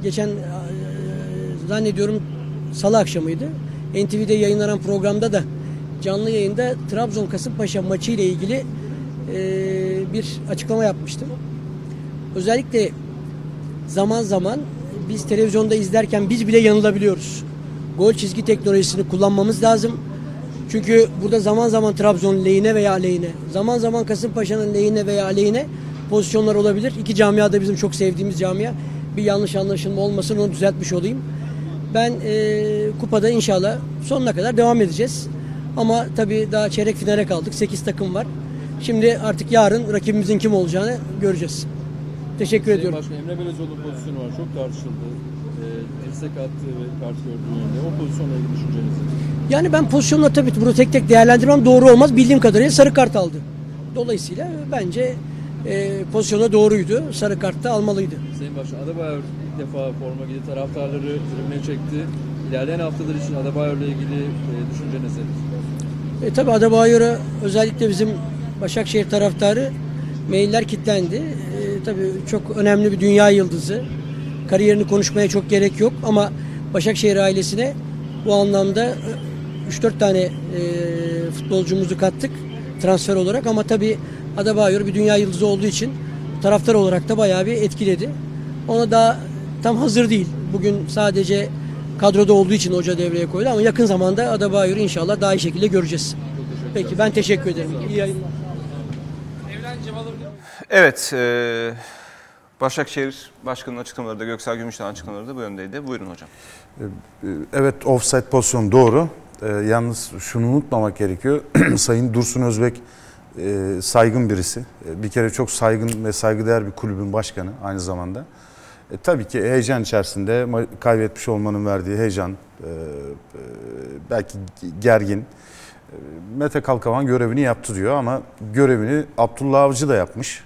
geçen e, zannediyorum Salı akşamıydı. N T V'de yayınlanan programda da canlı yayında Trabzon-Kasımpaşa maçı ile ilgili e, bir açıklama yapmıştım. Özellikle zaman zaman biz televizyonda izlerken biz bile yanılabiliyoruz. Gol çizgi teknolojisini kullanmamız lazım. Çünkü burada zaman zaman Trabzon lehine veya aleyhine, zaman zaman Kasımpaşa'nın lehine veya aleyhine pozisyonlar olabilir. İki camia da bizim çok sevdiğimiz camia. Bir yanlış anlaşılma olmasın, onu düzeltmiş olayım. Ben e, kupada inşallah sonuna kadar devam edeceğiz. Ama tabii daha çeyrek finale kaldık. sekiz takım var. Şimdi artık yarın rakibimizin kim olacağını göreceğiz. Teşekkür Sayın ediyorum. Başkan, Emre Belözoğlu'nun pozisyonu var. Çok tartışıldı. E, dirsek attı ve kart gördüğü yönde. O pozisyonla ilgili düşünceniz? Yani ben pozisyonla tabii bunu tek tek değerlendirmem doğru olmaz. Bildiğim kadarıyla sarı kart aldı. Dolayısıyla bence e, pozisyona doğruydu. Sarı kart da almalıydı. Sayın Başkan, Adebayor ilk defa forma giydi. Taraftarları tribüne çekti. İlerleyen haftalar için Adebayor'la ilgili e, düşünceniz nedir? E, tabii Adebayor'a özellikle bizim Başakşehir taraftarı mailler kilitlendi. E, tabii çok önemli bir dünya yıldızı. Kariyerini konuşmaya çok gerek yok ama Başakşehir ailesine bu anlamda üç dört tane e, futbolcumuzu kattık transfer olarak ama tabii Adebayor bir dünya yıldızı olduğu için taraftar olarak da bayağı bir etkiledi. Ona daha tam hazır değil. Bugün sadece kadroda olduğu için hoca devreye koydu ama yakın zamanda Adebayor'u inşallah daha iyi şekilde göreceğiz. Peki ben teşekkür ederim. İyi yayınlar. Evet, e, Başakşehir Başkanı'nın açıklamaları da, Göksel Gümüş'ten açıklamaları da bu yöndeydi. Buyurun hocam. Evet, offside pozisyonu doğru. Ee, yalnız şunu unutmamak gerekiyor. Sayın Dursun Özbek e, saygın birisi. E, bir kere çok saygın ve saygıdeğer bir kulübün başkanı aynı zamanda. E, tabii ki heyecan içerisinde kaybetmiş olmanın verdiği heyecan, e, e, belki gergin. E, Mete Kalkavan görevini yaptı diyor ama görevini Abdullah Avcı da yapmış.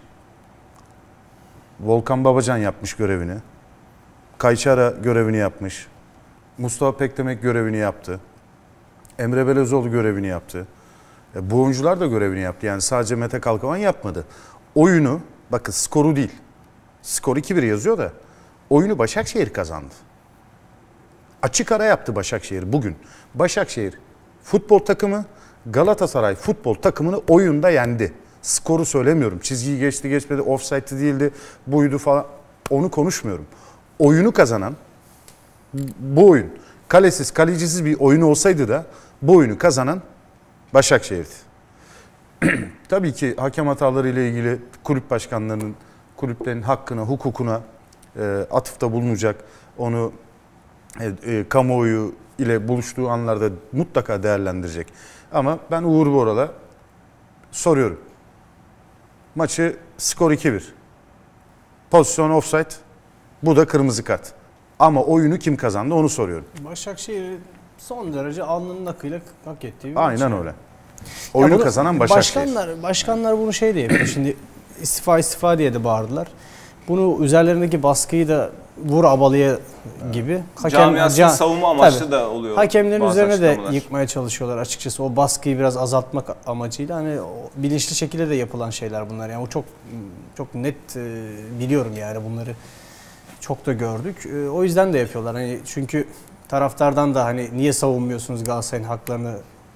Volkan Babacan yapmış görevini. Kayçara görevini yapmış. Mustafa Pekdemek görevini yaptı. Emre Belözoğlu görevini yaptı. E, bu oyuncular da görevini yaptı. Yani sadece Mete Kalkavan yapmadı. Oyunu, bakın skoru değil. Skor iki bir yazıyor da oyunu Başakşehir kazandı. Açık ara yaptı Başakşehir bugün. Başakşehir futbol takımı Galatasaray futbol takımını oyunda yendi. Skoru söylemiyorum. Çizgiyi geçti geçmedi, offside değildi, buydu falan. Onu konuşmuyorum. Oyunu kazanan bu oyun. Kalesiz, kalecisiz bir oyun olsaydı da bu oyunu kazanan Başakşehir'di. Tabii ki hakem hataları ile ilgili kulüp başkanlarının, kulüplerin hakkına, hukukuna e, atıfta bulunacak. Onu e, e, kamuoyu ile buluştuğu anlarda mutlaka değerlendirecek. Ama ben Uğur Boral'a soruyorum. Maçı skor iki bir. Pozisyon offside. Bu da kırmızı kart. Ama oyunu kim kazandı onu soruyorum. Başakşehir son derece alnının akıyla hak ettiği bir Aynen maç. öyle. Oyunu bunu kazanan Başakşehir. Başkanlar, başkanlar bunu şey de yapıyor. Şimdi istifa istifa diye de bağırdılar. Bunu üzerlerindeki baskıyı da vur abalıya gibi. Hakem, Camiasının ca- savunma amaçlı tabii, da oluyor. hakemlerin bazı üzerine de açıklamalar. yıkmaya çalışıyorlar açıkçası. O baskıyı biraz azaltmak amacıyla. Hani o bilinçli şekilde de yapılan şeyler bunlar. Yani o çok çok net e, biliyorum yani bunları. Çok da gördük. E, o yüzden de yapıyorlar. Hani çünkü taraftardan da hani niye savunmuyorsunuz Galatasaray'ın haklarını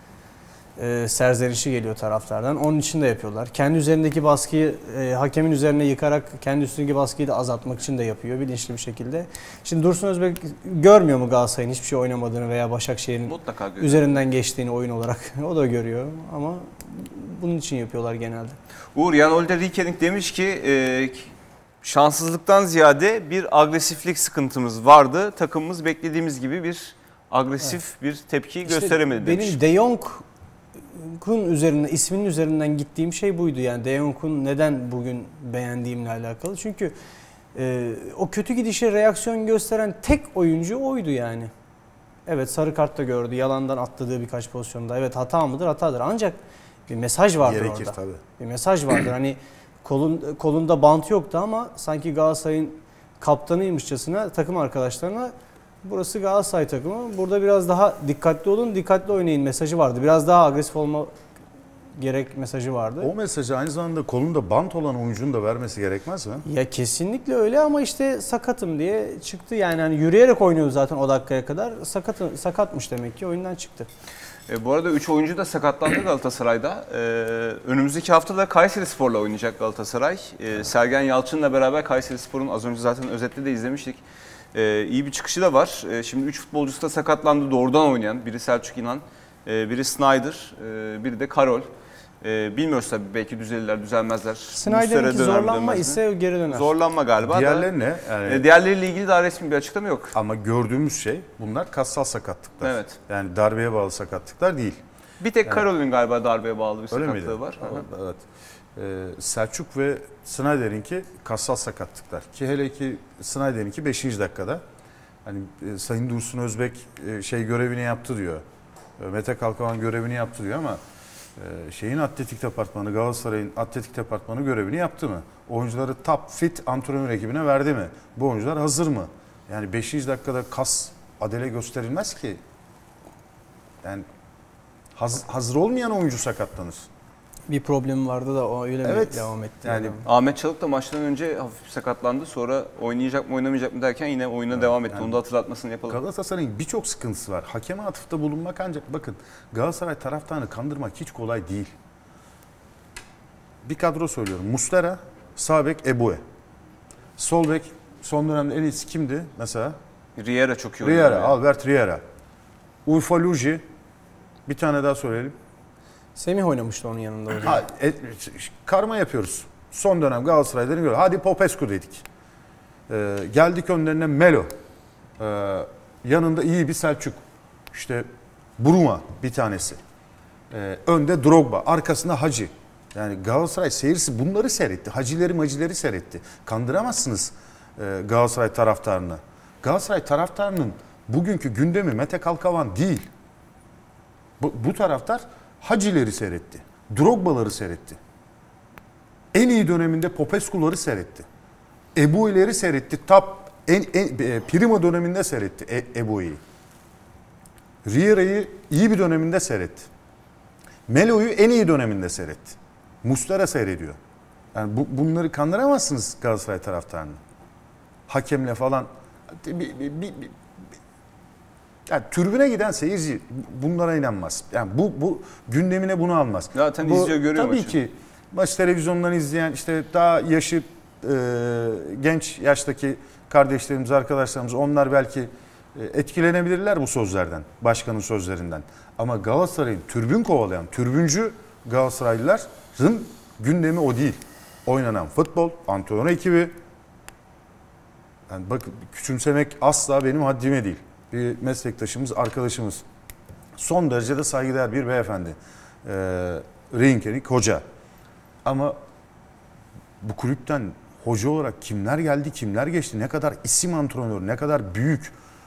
e, serzenişi geliyor taraftardan. Onun için de yapıyorlar. Kendi üzerindeki baskıyı e, hakemin üzerine yıkarak kendi üstündeki baskıyı da azaltmak için de yapıyor bilinçli bir şekilde. Şimdi Dursun Özbek görmüyor mu Galatasaray'ın hiçbir şey oynamadığını veya Başakşehir'in Mutlaka görüyor. üzerinden geçtiğini oyun olarak? O da görüyor ama bunun için yapıyorlar genelde. Uğur, Jan Olde Riekening demiş ki e, şanssızlıktan ziyade bir agresiflik sıkıntımız vardı. Takımımız beklediğimiz gibi bir agresif evet. bir tepki İşte gösteremedi demiş. Benim De Jong'un üzerine, isminin üzerinden gittiğim şey buydu. Yani De Jong'un neden bugün beğendiğimle alakalı. Çünkü e, o kötü gidişe reaksiyon gösteren tek oyuncu oydu yani. Evet, sarı kart da gördü. Yalandan atladığı birkaç pozisyonda. Evet, hata mıdır? Hatadır. Ancak bir mesaj vardır Gerekir, orada. Tabii. Bir mesaj vardır. Hani kolun, kolunda bant yoktu ama sanki Galatasaray'ın kaptanıymışçasına takım arkadaşlarına burası Galatasaray takımı. Burada biraz daha dikkatli olun, dikkatli oynayın mesajı vardı. Biraz daha agresif olma gerek mesajı vardı. O mesajı aynı zamanda kolunda bant olan oyuncunun da vermesi gerekmez mi? Ya kesinlikle öyle ama işte sakatım diye çıktı. Yani hani yürüyerek oynuyordu zaten o dakikaya kadar. Sakatı, sakatmış demek ki oyundan çıktı. E, bu arada üç oyuncu da sakatlandı Galatasaray'da. E, önümüzdeki hafta da Kayserispor'la oynayacak Galatasaray. E, Sergen Yalçın'la beraber Kayserispor'un az önce zaten özetle de izlemiştik. E, iyi bir çıkışı da var. E, şimdi üç futbolcusu da sakatlandı doğrudan oynayan. Biri Selçuk İnan, e, biri Snyder, e, biri de Karol. E, bilmiyoruz tabii belki düzelirler, düzelmezler. Snyder'inki zorlanma ise geri döner. Zorlanma galiba. Diğerleri da, ne? Yani... E, diğerleriyle ilgili daha resmi bir açıklama yok. Ama gördüğümüz şey bunlar kassal sakatlıklar. Evet. Yani darbeye bağlı sakatlıklar değil. Bir tek Evet. Karol'ün galiba darbeye bağlı bir Öyle sakatlığı miydi? var. Evet. Ee, Selçuk ve Snyder'inki kassal sakatlıklar. Ki hele ki Snyder'inki beşinci dakikada. Hani e, Sayın Dursun Özbek e, şey görevini yaptı diyor. E, Mete Kalkavan görevini yaptı diyor ama e, şeyin atletik departmanı, Galatasaray'ın atletik departmanı görevini yaptı mı? Oyuncuları top fit antrenör ekibine verdi mi? Bu oyuncular hazır mı? Yani beşinci dakikada kas adele gösterilmez ki. Yani haz, hazır olmayan oyuncu sakatlanır. Bir problem vardı da o öyle Evet. mi devam etti? Yani Yani. Ahmet Çalık da maçtan önce hafif sakatlandı. Sonra oynayacak mı oynamayacak mı derken yine oyuna devam etti. yani Onu da hatırlatmasını yapalım. Galatasaray'ın birçok sıkıntısı var. Hakeme atıfta bulunmak ancak bakın Galatasaray taraftarını kandırmak hiç kolay değil. Bir kadro söylüyorum. Muslera, sağ bek Ebue. Sol bek son dönemde en iyisi kimdi mesela? Riera çok iyi oynuyor. Riera, yani. Albert Riera. Uffaluji. Bir tane daha söyleyelim. Semih oynamıştı onun yanında hocam. Ha, e, karma yapıyoruz. Son dönem Galatasaray'dan göre. Hadi Popescu dedik. Ee, geldik önlerine Melo. Ee, yanında iyi bir Selçuk. İşte Bruma bir tanesi. Ee, önde Drogba. Arkasında Hacı. Yani Galatasaray seyircisi bunları seyretti. Hacileri macileri seyretti. Kandıramazsınız e, Galatasaray taraftarını. Galatasaray taraftarının bugünkü gündemi Mete Kalkavan değil. Bu, bu taraftar Hacileri seyretti. Drogba'ları seyretti. En iyi döneminde Popescu'ları seyretti. Ebu'leri seyretti. Top en, en e, Prima döneminde seyretti e, Ebu'yu. Riera'yı iyi bir döneminde seyretti. Melo'yu en iyi döneminde seyretti. Muslera seyrediyor. Yani bu, bunları kandıramazsınız Galatasaray taraftarını. Hakemle falan. Bir, bir, bir, bir, yani tribüne giden seyirci bunlara inanmaz. Yani bu bu gündemine bunu almaz. Zaten bu, izliyor, görüyor tabii maçı. ki maç televizyondan izleyen işte daha yaşı e, genç yaştaki kardeşlerimiz, arkadaşlarımız onlar belki e, etkilenebilirler bu sözlerden, başkanın sözlerinden. Ama Galatasaray'ın tribün kovalayan, tribüncü Galatasaraylıların gündemi o değil. Oynanan futbol, antrenör ekibi. Yani bak küçümsemek asla benim haddime değil. Bir meslektaşımız, arkadaşımız. Son derece de saygıdeğer bir beyefendi. Ee, Reinkenik hoca. Ama bu kulüpten hoca olarak kimler geldi, kimler geçti, ne kadar isim antrenör, ne kadar büyük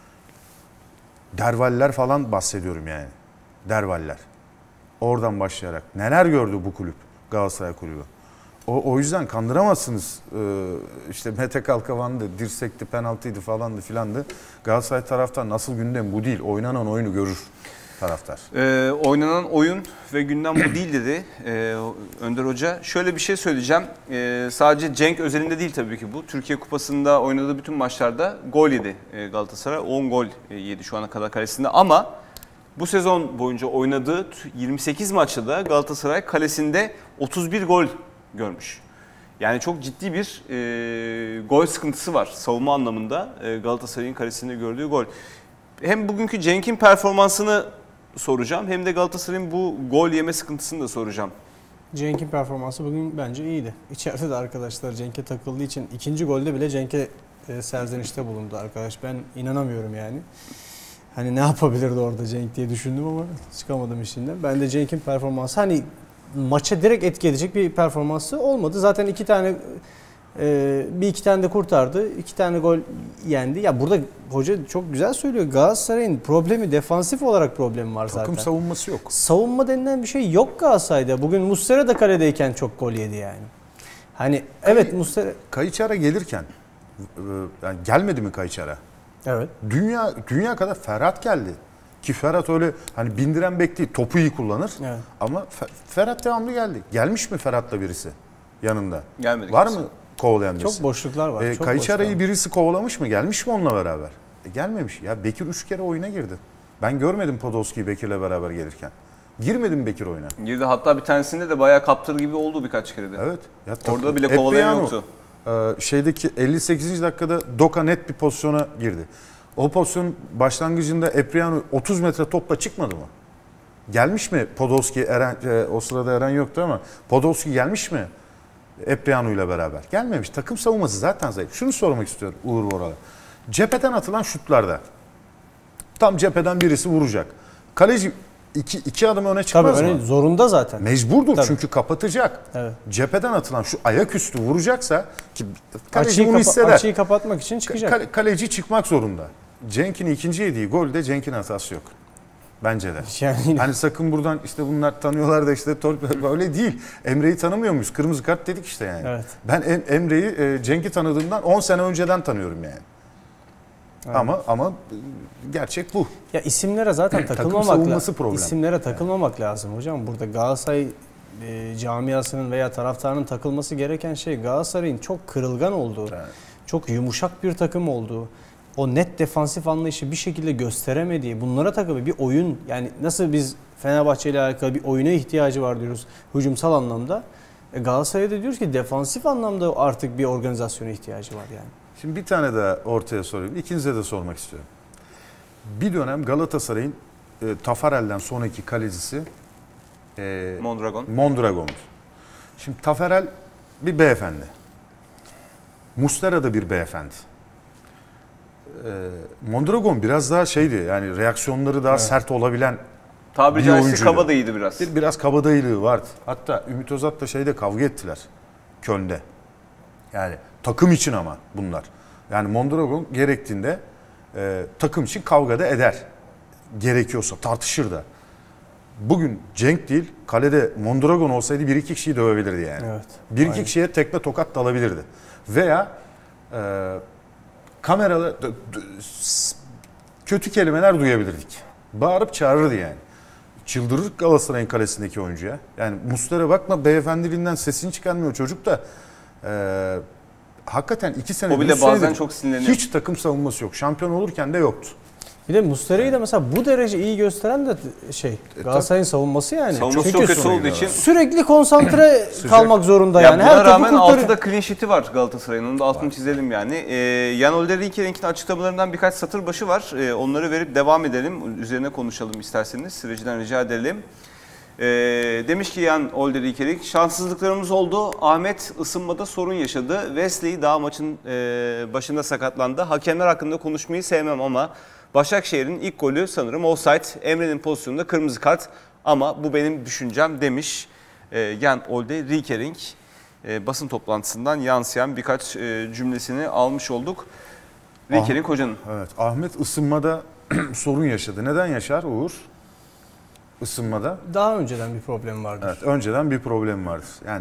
dervaller falan bahsediyorum yani. Dervaller. Oradan başlayarak. Neler gördü bu kulüp, Galatasaray kulübü. O, o yüzden kandıramazsınız. Ee, işte Mete Kalkavan'dı, dirsekti, penaltıydı falandı filandı. Galatasaray taraftar nasıl gündem bu değil. Oynanan oyunu görür taraftar. Ee, oynanan oyun ve gündem bu değil dedi ee, Önder Hoca. Şöyle bir şey söyleyeceğim. Ee, sadece Cenk özelinde değil tabii ki bu. Türkiye Kupası'nda oynadığı bütün maçlarda gol yedi ee, Galatasaray. on gol yedi şu ana kadar kalesinde ama bu sezon boyunca oynadığı yirmi sekiz maçta da Galatasaray kalesinde otuz bir gol görmüş. Yani çok ciddi bir e, gol sıkıntısı var savunma anlamında e, Galatasaray'ın kalesinde gördüğü gol. Hem bugünkü Cenk'in performansını soracağım hem de Galatasaray'ın bu gol yeme sıkıntısını da soracağım. Cenk'in performansı bugün bence iyiydi. İçeride de arkadaşlar Cenk'e takıldığı için ikinci golde bile Cenk'e e, serzenişte bulundu arkadaş. Ben inanamıyorum yani. Hani ne yapabilirdi orada Cenk diye düşündüm ama çıkamadım işinden. Ben de Cenk'in performansı hani maça direkt etki edecek bir performansı olmadı. Zaten iki tane e, bir iki tane de kurtardı. İki tane gol yendi. Ya burada hoca çok güzel söylüyor. Galatasaray'ın problemi defansif olarak problemi var zaten. Takım savunması yok. Savunma denilen bir şey yok Galatasaray'da. Bugün Muslera da kaledeyken çok gol yedi yani. Hani evet Muslera Kayıçara gelirken yani gelmedi mi Kayıçara? evet. Dünya dünya kadar Ferhat geldi. Ki Ferhat öyle hani bindiren bek değil, topu iyi kullanır. Evet. Ama Fe- Ferhat devamlı geldi. Gelmiş mi Ferhat'la birisi yanında? Gelmedi Var kimse. mı kovalayan birisi? Çok boşluklar var. E, çok Kayıçara'yı boşluklar var. birisi kovalamış mı? Gelmiş mi onunla beraber? E, gelmemiş. Ya Bekir üç kere oyuna girdi. Ben görmedim Podolski'yi Bekir'le beraber gelirken. Girmedim Bekir oyuna. Girdi, hatta bir tanesinde de bayağı kaptır gibi oldu birkaç kere de. Evet. Ya, Orada bile kovalayan Epriano, yoktu. e, şeydeki elli sekizinci dakikada Doka net bir pozisyona girdi. O pozisyonun başlangıcında Epriano otuz metre topla çıkmadı mı? Gelmiş mi Podolski, Eren, e, o sırada Eren yoktu ama Podolski gelmiş mi Epriano ile beraber? Gelmemiş. Takım savunması zaten zayıf. Şunu sormak istiyorum Uğur Boral'a. Cepheden atılan şutlarda tam cepheden birisi vuracak. Kaleci iki, iki adım öne Tabii çıkmaz öyle mı? zorunda zaten. Mecburdur Tabii. çünkü kapatacak. Evet. Cepheden atılan şu ayaküstü vuracaksa ki kaleci Açıyı, bunu kapa- hisseder. açıyı kapatmak için çıkacak. Kale- kaleci çıkmak zorunda. Cenk'in ikinci yediği golde Cenk'in hatası yok. Bence de. Yani Hani sakın buradan işte bunlar tanıyorlar da işte torp- böyle değil. Emre'yi tanımıyor muyuz? Kırmızı kart dedik işte yani. Evet. Ben Em- Emre'yi e, Cenk'i tanıdığımdan on sene önceden tanıyorum yani. Evet. Ama ama gerçek bu. ya isimlere zaten Takım takılmamak savunması lazım. problem. İsimlere takılmamak lazım hocam. Burada Galatasaray e, camiasının veya taraftarının takılması gereken şey Galatasaray'ın çok kırılgan olduğu, Evet. çok yumuşak bir takım olduğu, o net defansif anlayışı bir şekilde gösteremediği, bunlara takılı bir oyun, yani nasıl biz Fenerbahçe ile alakalı bir oyuna ihtiyacı var diyoruz hücumsal anlamda. E Galatasaray'da diyoruz ki defansif anlamda artık bir organizasyona ihtiyacı var yani. Şimdi bir tane daha ortaya sorayım. İkinize de sormak istiyorum. Bir dönem Galatasaray'ın e, Tafarel'den sonraki kalecisi e, Mondragon. Mondragon'du. Şimdi Tafarel bir beyefendi. Muslera da bir beyefendi. E, Mondragon biraz daha şeydi, yani reaksiyonları daha Evet. sert olabilen Tabiri bir caizse oyuncuydu. kabadayıydı biraz. bir, biraz kabadayılığı vardı. Hatta Ümit Özat'la şeyde kavga ettiler Köln'de. Yani takım için ama bunlar. Yani Mondragon gerektiğinde e, takım için kavga da eder. Gerekiyorsa tartışır da. Bugün Cenk değil, kalede Mondragon olsaydı bir iki kişiyi dövebilirdi yani. Evet. Bir iki Aynen. kişiye tekme tokat da alabilirdi. Veya e, kameralı d- d- s- kötü kelimeler duyabilirdik. Bağırıp çağırırdı yani. Çıldırır Galatasaray'ın kalesindeki oyuncuya. Yani Muslera bakma beyefendiliğinden sesini çıkarmıyor çocuk da. E, hakikaten iki sene O bile üç bazen senedir çok sinirleniyor. hiç takım savunması yok. Şampiyon olurken de yoktu. Bir de Muslera'yı da mesela bu derece iyi gösteren de şey Galatasaray'ın savunması yani. Savunması Çünkü çok kötü sü- olduğu için. Sürekli konsantre kalmak zorunda Ya yani. buna Her topu rağmen kurtarıyor. altıda clean sheet'i var Galatasaray'ın. Onu da altını çizelim yani. Ee, Jan Olderike'nin açıklamalarından birkaç satır başı var. Ee, onları verip devam edelim. Üzerine konuşalım isterseniz. Sürecinden rica edelim. Ee, demiş ki Jan Olderike, şanssızlıklarımız oldu. Ahmet ısınmada sorun yaşadı. Wesley daha maçın e, başında sakatlandı. Hakemler hakkında konuşmayı sevmem ama Başakşehir'in ilk golü sanırım offside. Emre'nin pozisyonunda kırmızı kart. Ama bu benim düşüncem demiş e, Jan Olderike. E, basın toplantısından yansıyan birkaç e, cümlesini almış olduk. Rike'nin hocanın. Evet, Ahmet ısınmada sorun yaşadı. Neden yaşar Uğur? Isınmada. Daha önceden bir problem vardı. Evet, önceden bir problem vardır. Yani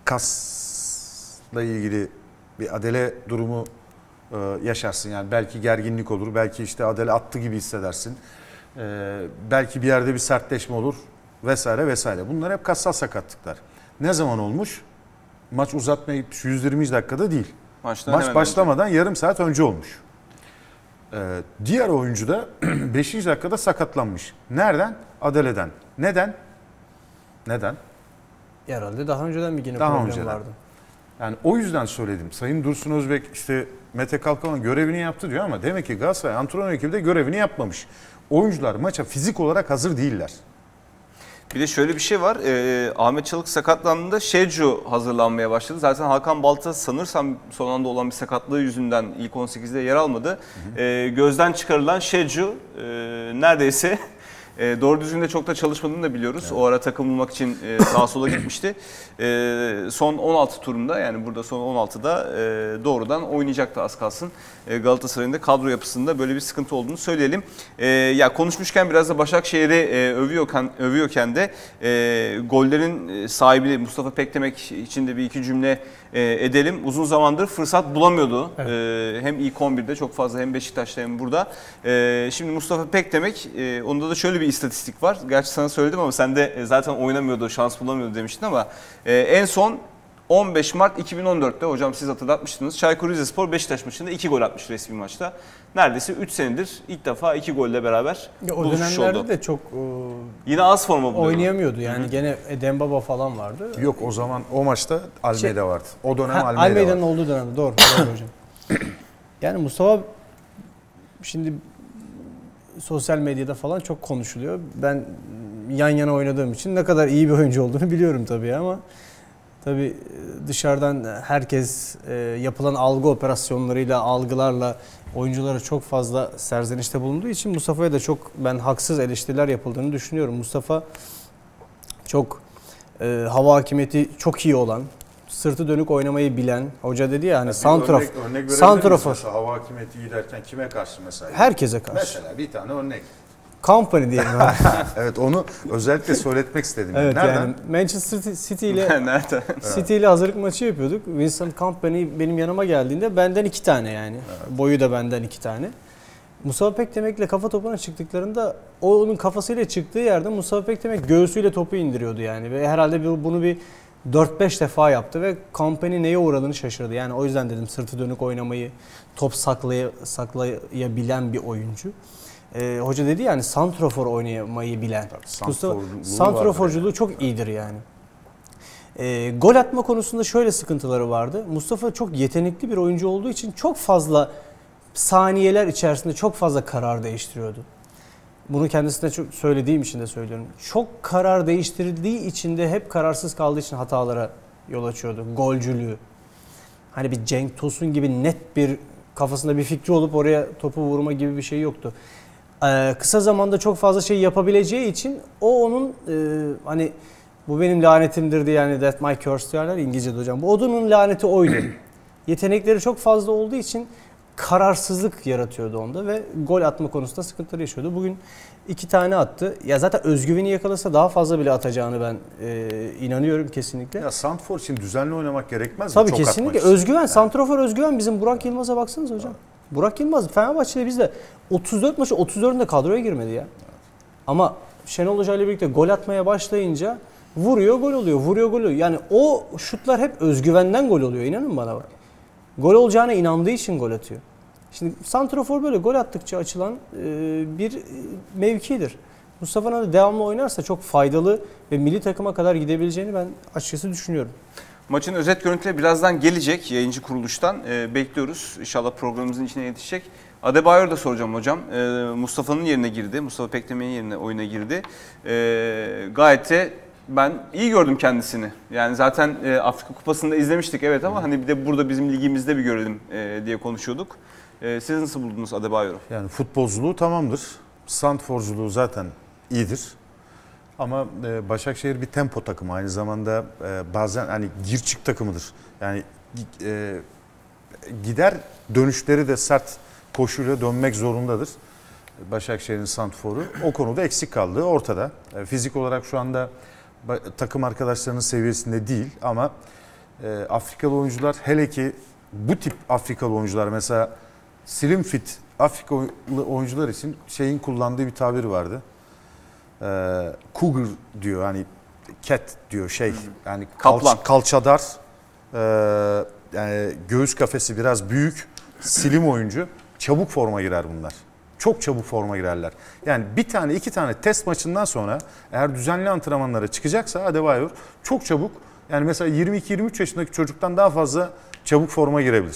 kasla ilgili bir adele durumu e, yaşarsın. Yani belki gerginlik olur, belki işte adele attı gibi hissedersin. E, belki bir yerde bir sertleşme olur vesaire vesaire. Bunlar hep kassal sakatlıklar. Ne zaman olmuş? Maç uzatmaya gitmiş yüz yirmi dakikada değil. Maçtan Maç hemen başlamadan yarım saat önce olmuş. Ee, diğer oyuncu da beşinci dakikada sakatlanmış. Nereden? Adele'den. Neden? Neden? Herhalde daha önceden bir yine Daha problem önceden. vardı. Yani o yüzden söyledim. Sayın Dursun Özbek işte Mete Kalkan'ın görevini yaptı diyor ama demek ki Galatasaray antrenör ekibi de görevini yapmamış. Oyuncular maça fizik olarak hazır değiller. Bir de şöyle bir şey var. Ee, Ahmet Çalık sakatlandığında Şecu hazırlanmaya başladı. Zaten Hakan Balta sanırsam son anda olan bir sakatlığı yüzünden ilk on sekizde yer almadı. Ee, gözden çıkarılan Şecu e, neredeyse E, doğru düzgün de çok da çalışmadığını da biliyoruz. Evet. O ara takım bulmak için e, sağa sola gitmişti. E, son on altı turunda, yani burada son on altıda e, doğrudan oynayacaktı az kalsın. E, Galatasaray'ın da kadro yapısında böyle bir sıkıntı olduğunu söyleyelim. E, ya konuşmuşken biraz da Başakşehir'i e, övüyorken, övüyorken de e, gollerin sahibi Mustafa Pekdemek için de bir iki cümle e, edelim. Uzun zamandır fırsat bulamıyordu. Evet. E, hem ilk on birde çok fazla, hem Beşiktaş'ta hem burada. E, şimdi Mustafa Pekdemek, e, onda da şöyle bir istatistik var. Gerçi sana söyledim ama sen de zaten oynamıyordu, şans bulamıyordu demiştin ama e, en son on beş Mart iki bin on dörtte, hocam siz hatırlatmıştınız, Çaykur Rizespor Beşiktaş maçında iki gol atmış resmi maçta. Neredeyse üç senedir ilk defa iki golle beraber ya, o buluşmuş oldu. O dönemlerde de çok e, yine az forma buluyor. Oynayamıyordu yani. Hı-hı. Gene Dembaba falan vardı. Yok, o zaman o maçta Almeida şey, vardı. O dönem ha, Almeida Almeida'nın vardı. olduğu dönemde doğru, doğru hocam. Yani Mustafa şimdi sosyal medyada falan çok konuşuluyor. Ben yan yana oynadığım için ne kadar iyi bir oyuncu olduğunu biliyorum tabii ama tabii dışarıdan herkes e, yapılan algı operasyonlarıyla, algılarla oyunculara çok fazla serzenişte bulunduğu için Mustafa'ya da çok ben haksız eleştiriler yapıldığını düşünüyorum. Mustafa çok e, hava hakimiyeti çok iyi olan, sırtı dönük oynamayı bilen, hoca dedi ya hani yani santrafor. Örnek, örnek santrafor. Mesela hava hakimiyeti iyi derken kime karşı mesela? Herkese karşı. Mesela bir tane örnek. Company diyelim. Evet, onu özellikle söyletmek istedim. Evet, nereden? Yani Manchester City ile City ile hazırlık maçı yapıyorduk. Vincent Kompany benim yanıma geldiğinde benden iki tane yani. Evet. Boyu da benden iki tane. Mustafa Pekdemek'le kafa topuna çıktıklarında o onun kafasıyla çıktığı yerde Mustafa Pekdemek göğsüyle topu indiriyordu yani. Ve herhalde bunu bir dört beş defa yaptı ve Kompany neye uğradığını şaşırdı. Yani o yüzden dedim sırtı dönük oynamayı, top saklaya, saklayabilen bir oyuncu. Ee, hoca dedi yani santrafor oynamayı bilen. Santraforculuğu yani. Çok iyidir yani. Ee, gol atma konusunda şöyle sıkıntıları vardı. Mustafa çok yetenekli bir oyuncu olduğu için çok fazla saniyeler içerisinde çok fazla karar değiştiriyordu. Bunu kendisine çok söylediğim için de söylüyorum. Çok karar değiştirdiği için de hep kararsız kaldığı için hatalara yol açıyordu. Golcülüğü. Hani bir Cenk Tosun gibi net bir kafasında bir fikri olup oraya topu vurma gibi bir şey yoktu. Ee, kısa zamanda çok fazla şey yapabileceği için o onun e, hani bu benim lanetimdir diye yani that my curse diyorlar İngilizce'de hocam. Bu onun laneti oydu. Yetenekleri çok fazla olduğu için kararsızlık yaratıyordu onda ve gol atma konusunda sıkıntılar yaşıyordu. Bugün iki tane attı. Ya zaten özgüveni yakalasa daha fazla bile atacağını ben e, inanıyorum kesinlikle. Ya santrafor için düzenli oynamak gerekmez mi? Tabii çok kesinlikle. Özgüven, yani. Santrafor özgüven. Bizim Burak Yılmaz'a baksanız hocam. Evet. Burak Yılmaz Fenerbahçe'de bizde otuz dört maçı otuz dördünde kadroya girmedi ya. Evet. Ama Şenol Hoca ile birlikte gol atmaya başlayınca vuruyor gol oluyor, vuruyor gol oluyor. Yani o şutlar hep özgüvenden gol oluyor. İnanın bana bak. Gol olacağına inandığı için gol atıyor. Şimdi santrafor böyle gol attıkça açılan e, bir mevkidir. Mustafa'nın da devamlı oynarsa çok faydalı ve milli takıma kadar gidebileceğini ben açıkçası düşünüyorum. Maçın özet görüntüleri birazdan gelecek yayıncı kuruluştan. E, bekliyoruz. İnşallah programımızın içine yetişecek. Adebayor'u da soracağım hocam. E, Mustafa'nın yerine girdi. Mustafa Pekdemek'in yerine oyuna girdi. E, gayet de ben iyi gördüm kendisini. Yani zaten e, Afrika Kupası'nda izlemiştik evet ama hani bir de burada bizim ligimizde bir görelim e, diye konuşuyorduk. E, siz nasıl buldunuz Adebayor'u? Yani futbolculuğu tamamdır. Santrforculuğu zaten iyidir. Ama e, Başakşehir bir tempo takımı. Aynı zamanda e, bazen hani gir çık takımıdır. Yani e, gider dönüşleri de sert koşuyla dönmek zorundadır. Başakşehir'in santrforu. O konuda eksik kaldığı ortada. E, fizik olarak şu anda takım arkadaşlarının seviyesinde değil ama e, Afrikalı oyuncular hele ki bu tip Afrikalı oyuncular mesela slim fit Afrikalı oyuncular için şeyin kullandığı bir tabir vardı. E, cougar diyor hani cat diyor şey yani kalç, kalçadar e, yani göğüs kafesi biraz büyük slim oyuncu çabuk forma girer bunlar. Çok çabuk forma girerler. Yani bir tane iki tane test maçından sonra eğer düzenli antrenmanlara çıkacaksa Adebayor çok çabuk yani mesela yirmi iki yirmi üç yaşındaki çocuktan daha fazla çabuk forma girebilir.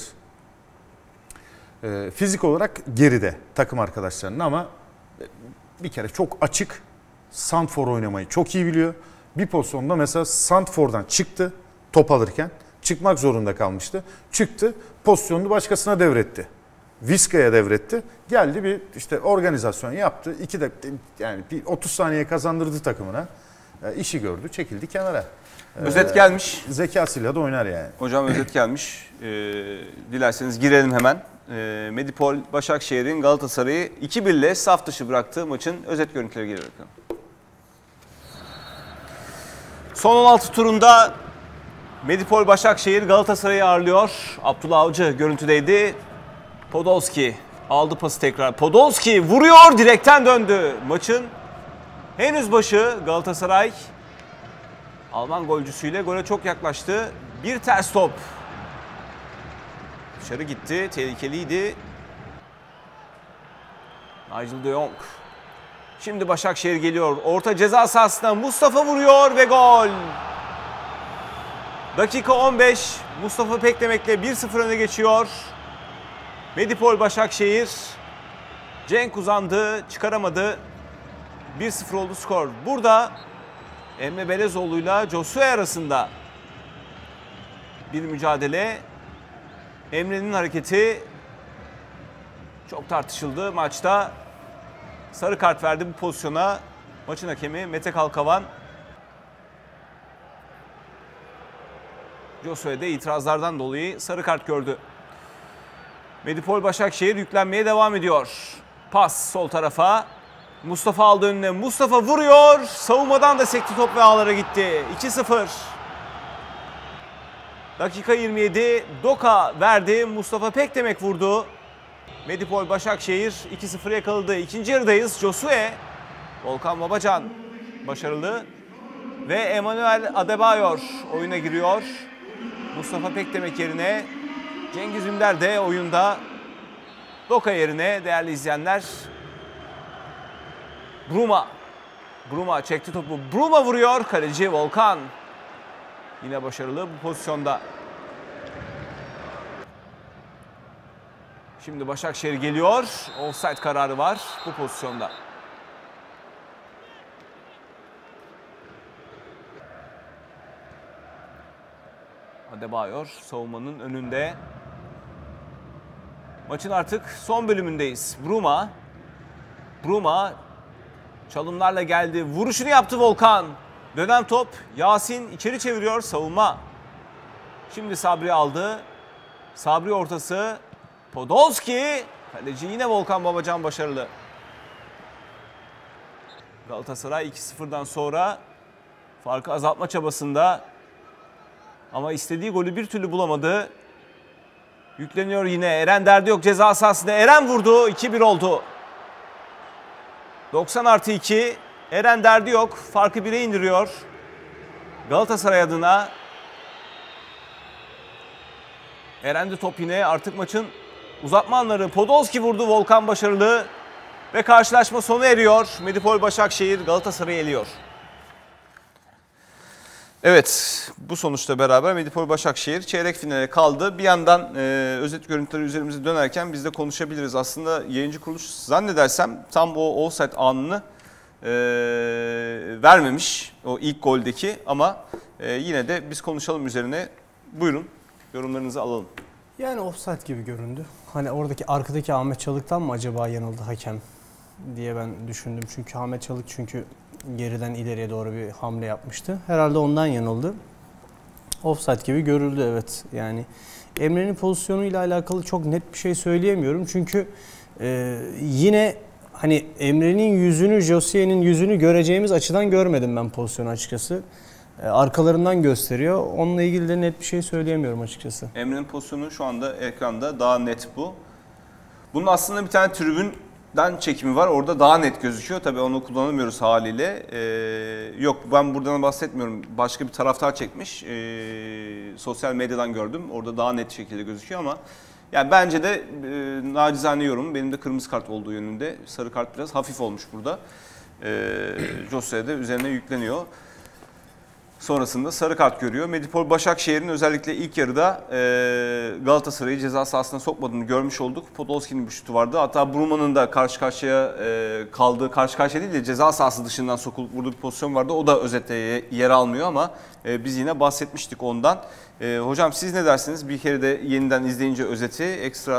Ee, fizik olarak geride takım arkadaşlarının ama bir kere çok açık santfor oynamayı çok iyi biliyor. Bir pozisyonda mesela santfordan çıktı top alırken çıkmak zorunda kalmıştı. Çıktı pozisyonunu başkasına devretti. Vizca'ya devretti. Geldi bir işte organizasyon yaptı. İki de yani bir otuz saniye kazandırdı takımına. E, işi gördü, çekildi kenara. Özet gelmiş. Zekasıyla da oynar yani. Hocam özet gelmiş. Ee, dilerseniz girelim hemen. Ee, Medipol Başakşehir'in Galatasaray'ı iki bir ile saf dışı bıraktığı maçın özet görüntüleri geliyor. Son on altı turunda Medipol Başakşehir Galatasaray'ı ağırlıyor. Abdullah Avcı görüntüdeydi. Podolski aldı pası tekrar. Podolski vuruyor, direkten döndü. Maçın henüz başı Galatasaray Alman golcüsüyle gole çok yaklaştı. Bir ters top. Dışarı gitti. Tehlikeliydi. Nigel de Jong. Şimdi Başakşehir geliyor. Orta ceza sahasına Mustafa vuruyor ve gol. Dakika on beş. Mustafa Pekdemek'le bir sıfır öne geçiyor. Medipol Başakşehir. Cenk uzandı. Çıkaramadı. bir sıfır oldu skor. Burada Emre Belezoğlu'yla Josue arasında bir mücadele. Emre'nin hareketi çok tartışıldı maçta. Sarı kart verdi bu pozisyona. Maçın hakemi Mete Kalkavan. Josue de itirazlardan dolayı sarı kart gördü. Medipol Başakşehir yüklenmeye devam ediyor. Pas sol tarafa. Mustafa aldı önüne. Mustafa vuruyor. Savunmadan da sekti top ve ağlara gitti. iki sıfır. Dakika yirmi yedi. Doka verdi. Mustafa Pekdemek vurdu. Medipol Başakşehir iki sıfır yakaladı. İkinci yarıdayız. Josue. Volkan Babacan başarılı. Ve Emmanuel Adebayor oyuna giriyor. Mustafa Pekdemek yerine Cengiz Ünder de oyunda. Doka yerine değerli izleyenler. Bruma. Bruma çekti topu. Bruma vuruyor. Kaleci Volkan. Yine başarılı bu pozisyonda. Şimdi Başakşehir geliyor. Offside kararı var bu pozisyonda. Adebayor savunmanın önünde. Maçın artık son bölümündeyiz. Bruma. Bruma çalımlarla geldi. Vuruşunu yaptı Volkan. Dönen top. Yasin içeri çeviriyor savunma. Şimdi Sabri aldı. Sabri ortası. Podolski. Kaleci yine Volkan Babacan başarılı. Galatasaray iki sıfırdan sonra farkı azaltma çabasında. Ama istediği golü bir türlü bulamadı. Yükleniyor yine. Eren derdi yok ceza sahasında. Eren vurdu. iki bir oldu. doksan artı iki. Eren derdi yok. Farkı bire indiriyor. Galatasaray adına. Eren'de top yine. Artık maçın uzatma anları. Podolski vurdu. Volkan başarılı. Ve karşılaşma sona eriyor. Medipol Başakşehir Galatasaray'ı eliyor. Evet, bu sonuçla beraber Medipol Başakşehir çeyrek finale kaldı. Bir yandan e, özet görüntüleri üzerimize dönerken biz de konuşabiliriz. Aslında yayıncı kuruluş zannedersem tam o offside anını e, vermemiş. O ilk goldeki ama e, yine de biz konuşalım üzerine. Buyurun, yorumlarınızı alalım. Yani offside gibi göründü. Hani oradaki arkadaki Ahmet Çalık'tan mı acaba yanıldı hakem diye ben düşündüm. Çünkü Ahmet Çalık çünkü geriden ileriye doğru bir hamle yapmıştı. Herhalde ondan yanıldı. Offside gibi görüldü evet. Yani Emre'nin pozisyonuyla alakalı çok net bir şey söyleyemiyorum. Çünkü e, yine hani Emre'nin yüzünü, Josue'nin yüzünü göreceğimiz açıdan görmedim ben pozisyonu açıkçası. E, arkalarından gösteriyor. Onunla ilgili de net bir şey söyleyemiyorum açıkçası. Emre'nin pozisyonu şu anda ekranda daha net bu. Bunun aslında bir tane tribünden çekimi var. Orada daha net gözüküyor. Tabii onu kullanamıyoruz haliyle. Ee, yok ben buradan bahsetmiyorum. Başka bir taraftar çekmiş. Ee, sosyal medyadan gördüm. Orada daha net şekilde gözüküyor ama yani bence de e, nacizane yorum. Benim de kırmızı kart olduğu yönünde. Sarı kart biraz hafif olmuş burada. Ee, Josue de üzerine yükleniyor. Sonrasında sarı kart görüyor. Medipol Başakşehir'in özellikle ilk yarıda e, Galatasaray'ı ceza sahasına sokmadığını görmüş olduk. Podolski'nin bir şutu vardı. Hatta Bruma'nın da karşı karşıya e, kaldığı, karşı karşıya değil de ceza sahası dışından sokulup vurduğu bir pozisyon vardı. O da özette yer almıyor ama e, biz yine bahsetmiştik ondan. E, hocam siz ne dersiniz? Bir kere de yeniden izleyince özeti ekstra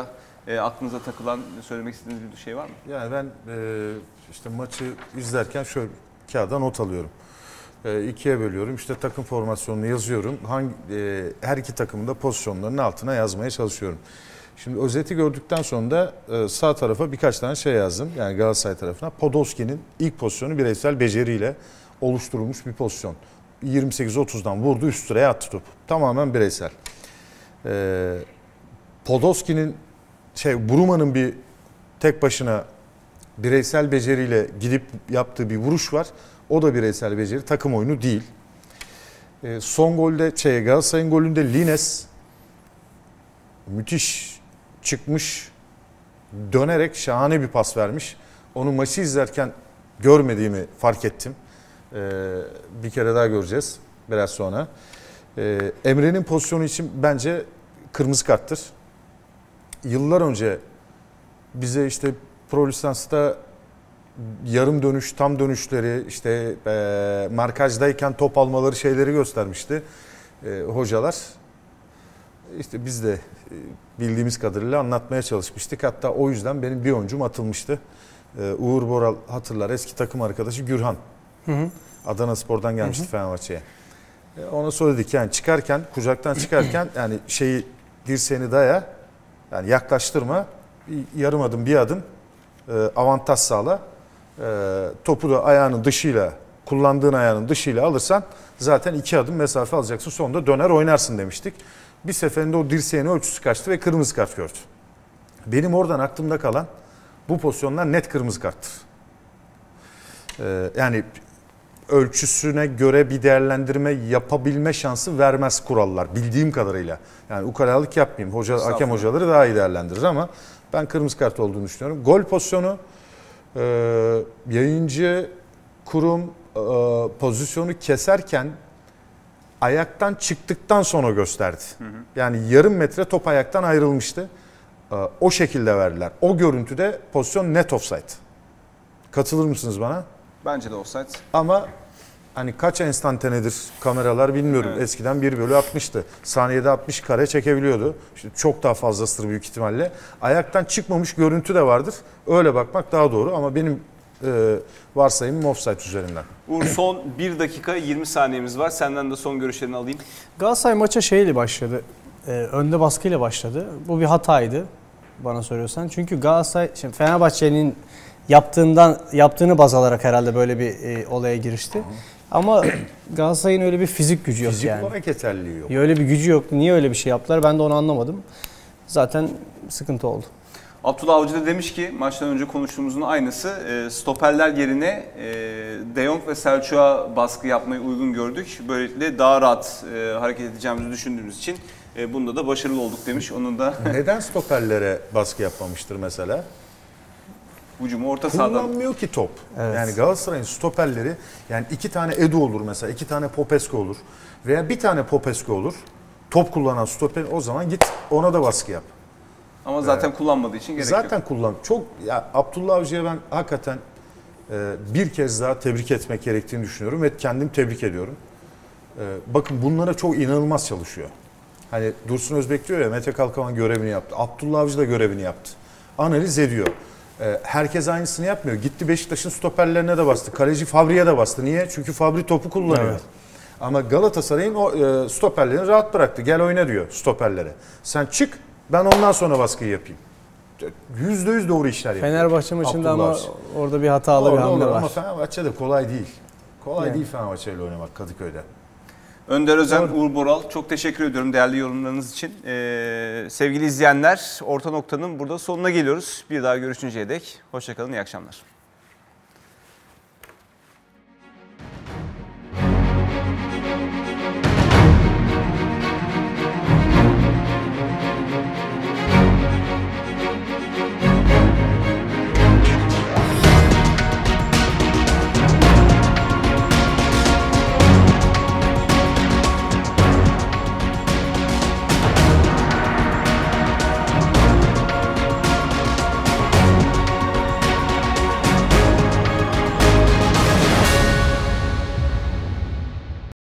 e, aklınıza takılan, söylemek istediğiniz bir şey var mı? Yani ben e, işte maçı izlerken şöyle kağıda not alıyorum. E, ikiye bölüyorum. İşte takım formasyonunu yazıyorum. Hangi e, her iki takımın da pozisyonlarının altına yazmaya çalışıyorum. Şimdi özeti gördükten sonra da e, sağ tarafa birkaç tane şey yazdım. Yani Galatasaray tarafına. Podolski'nin ilk pozisyonu bireysel beceriyle oluşturulmuş bir pozisyon. yirmi sekiz otuzdan vurdu, üst direğe attı topu. Tamamen bireysel. E, Podolski'nin şey Bruma'nın bir tek başına bireysel beceriyle gidip yaptığı bir vuruş var. O da bireysel beceri, takım oyunu değil. E, son golde şey, Galatasaray'ın golünde Lines müthiş çıkmış, dönerek şahane bir pas vermiş. Onu maçı izlerken görmediğimi fark ettim. E, bir kere daha göreceğiz biraz sonra. E, Emre'nin pozisyonu için bence kırmızı karttır. Yıllar önce bize işte Pro Lisans'ta yarım dönüş, tam dönüşleri, işte e, markajdayken top almaları şeyleri göstermişti e, hocalar. İşte biz de e, bildiğimiz kadarıyla anlatmaya çalışmıştık. Hatta o yüzden benim bir oyuncum atılmıştı. E, Uğur Boral hatırlar, eski takım arkadaşı Gürhan. Hı hı. Adanaspor'dan gelmişti hı hı. Fenerbahçe'ye. E, ona söyledik yani çıkarken, kucaktan çıkarken yani şeyi dirseğini daya, yani yaklaştırma, yarım adım bir adım e, avantaj sağla. E, topu da ayağının dışıyla, kullandığın ayağının dışıyla alırsan zaten iki adım mesafe alacaksın. Sonunda döner oynarsın demiştik. Bir seferinde o dirseğinin ölçüsü kaçtı ve kırmızı kart gördü. Benim oradan aklımda kalan bu pozisyonlar net kırmızı karttır. E, yani ölçüsüne göre bir değerlendirme yapabilme şansı vermez kurallar bildiğim kadarıyla. Yani ukalalık yapmayayım. Hoca, hakem hocaları daha iyi değerlendirir ama ben kırmızı kart olduğunu düşünüyorum. Gol pozisyonu e, yayıncı kurum e, pozisyonu keserken ayaktan çıktıktan sonra gösterdi. Hı hı. Yani yarım metre top ayaktan ayrılmıştı. E, o şekilde verdiler. O görüntüde pozisyon net offside. Katılır mısınız bana? Bence de offside. Ama hani kaç enstantanedir kameralar bilmiyorum. Evet. Eskiden bir bölü altmıştı. Saniyede altmış kare çekebiliyordu. İşte çok daha fazlasıdır büyük ihtimalle. Ayaktan çıkmamış görüntü de vardır. Öyle bakmak daha doğru ama benim e, varsayımım offside üzerinden. Uğur, son bir dakika yirmi saniyemiz var. Senden de son görüşlerini alayım. Galatasaray maça şeyle başladı. E, önde baskıyla başladı. Bu bir hataydı bana soruyorsan. Çünkü Galatasaray, şimdi Fenerbahçe'nin yaptığından yaptığını baz alarak herhalde böyle bir e, olaya girişti. Hı. Ama Galatasaray'ın öyle bir fizik gücü yok fizik yani. Fizik olarak yeterliği yok. Öyle bir gücü yok. Niye öyle bir şey yaptılar? Ben de onu anlamadım. Zaten sıkıntı oldu. Abdullah Avcı da demiş ki maçtan önce konuştuğumuzun aynısı. E, stoperler yerine e, De Jong ve Selçuk'a baskı yapmayı uygun gördük. Böylelikle daha rahat e, hareket edeceğimizi düşündüğümüz için e, bunda da başarılı olduk demiş. Onun da neden stoperlere baskı yapmamıştır mesela? Hücumu orta sahadan kullanmıyor ki top. Evet. Yani Galatasaray'ın stoperleri, yani iki tane Edu olur mesela, iki tane Popescu olur veya bir tane Popescu olur. Top kullanan stoper, o zaman git ona da baskı yap. Ama zaten ee, kullanmadığı için gerek zaten yok. Zaten kullan. Çok ya Abdullah Avcı'ya ben hakikaten e, bir kez daha tebrik etmek gerektiğini düşünüyorum ve kendim tebrik ediyorum. E, bakın bunlara çok inanılmaz çalışıyor. Hani Dursun Özbek diyor ya, Mete Kalkavan görevini yaptı. Abdullah Avcı da görevini yaptı. Analiz ediyor. Herkes aynısını yapmıyor. Gitti Beşiktaş'ın stoperlerine de bastı. Kaleci Fabri'ye de bastı. Niye? Çünkü Fabri topu kullanıyor. Evet. Ama Galatasaray'ın o e, stoperlerini rahat bıraktı. Gel oyna diyor stoperlere. Sen çık, ben ondan sonra baskıyı yapayım. Yüzde yüz doğru işler yapıyor. Fenerbahçe maçında ama orada bir hatalı orada bir hamle var. Ama Fenerbahçe de kolay değil. Kolay yani. Değil Fenerbahçe ile oynamak Kadıköy'de. Önder Özen, Doğru. Uğur Boral, çok teşekkür ediyorum değerli yorumlarınız için. Ee, sevgili izleyenler, Orta Nokta'nın burada sonuna geliyoruz. Bir daha görüşünceye dek hoşça kalın, iyi akşamlar.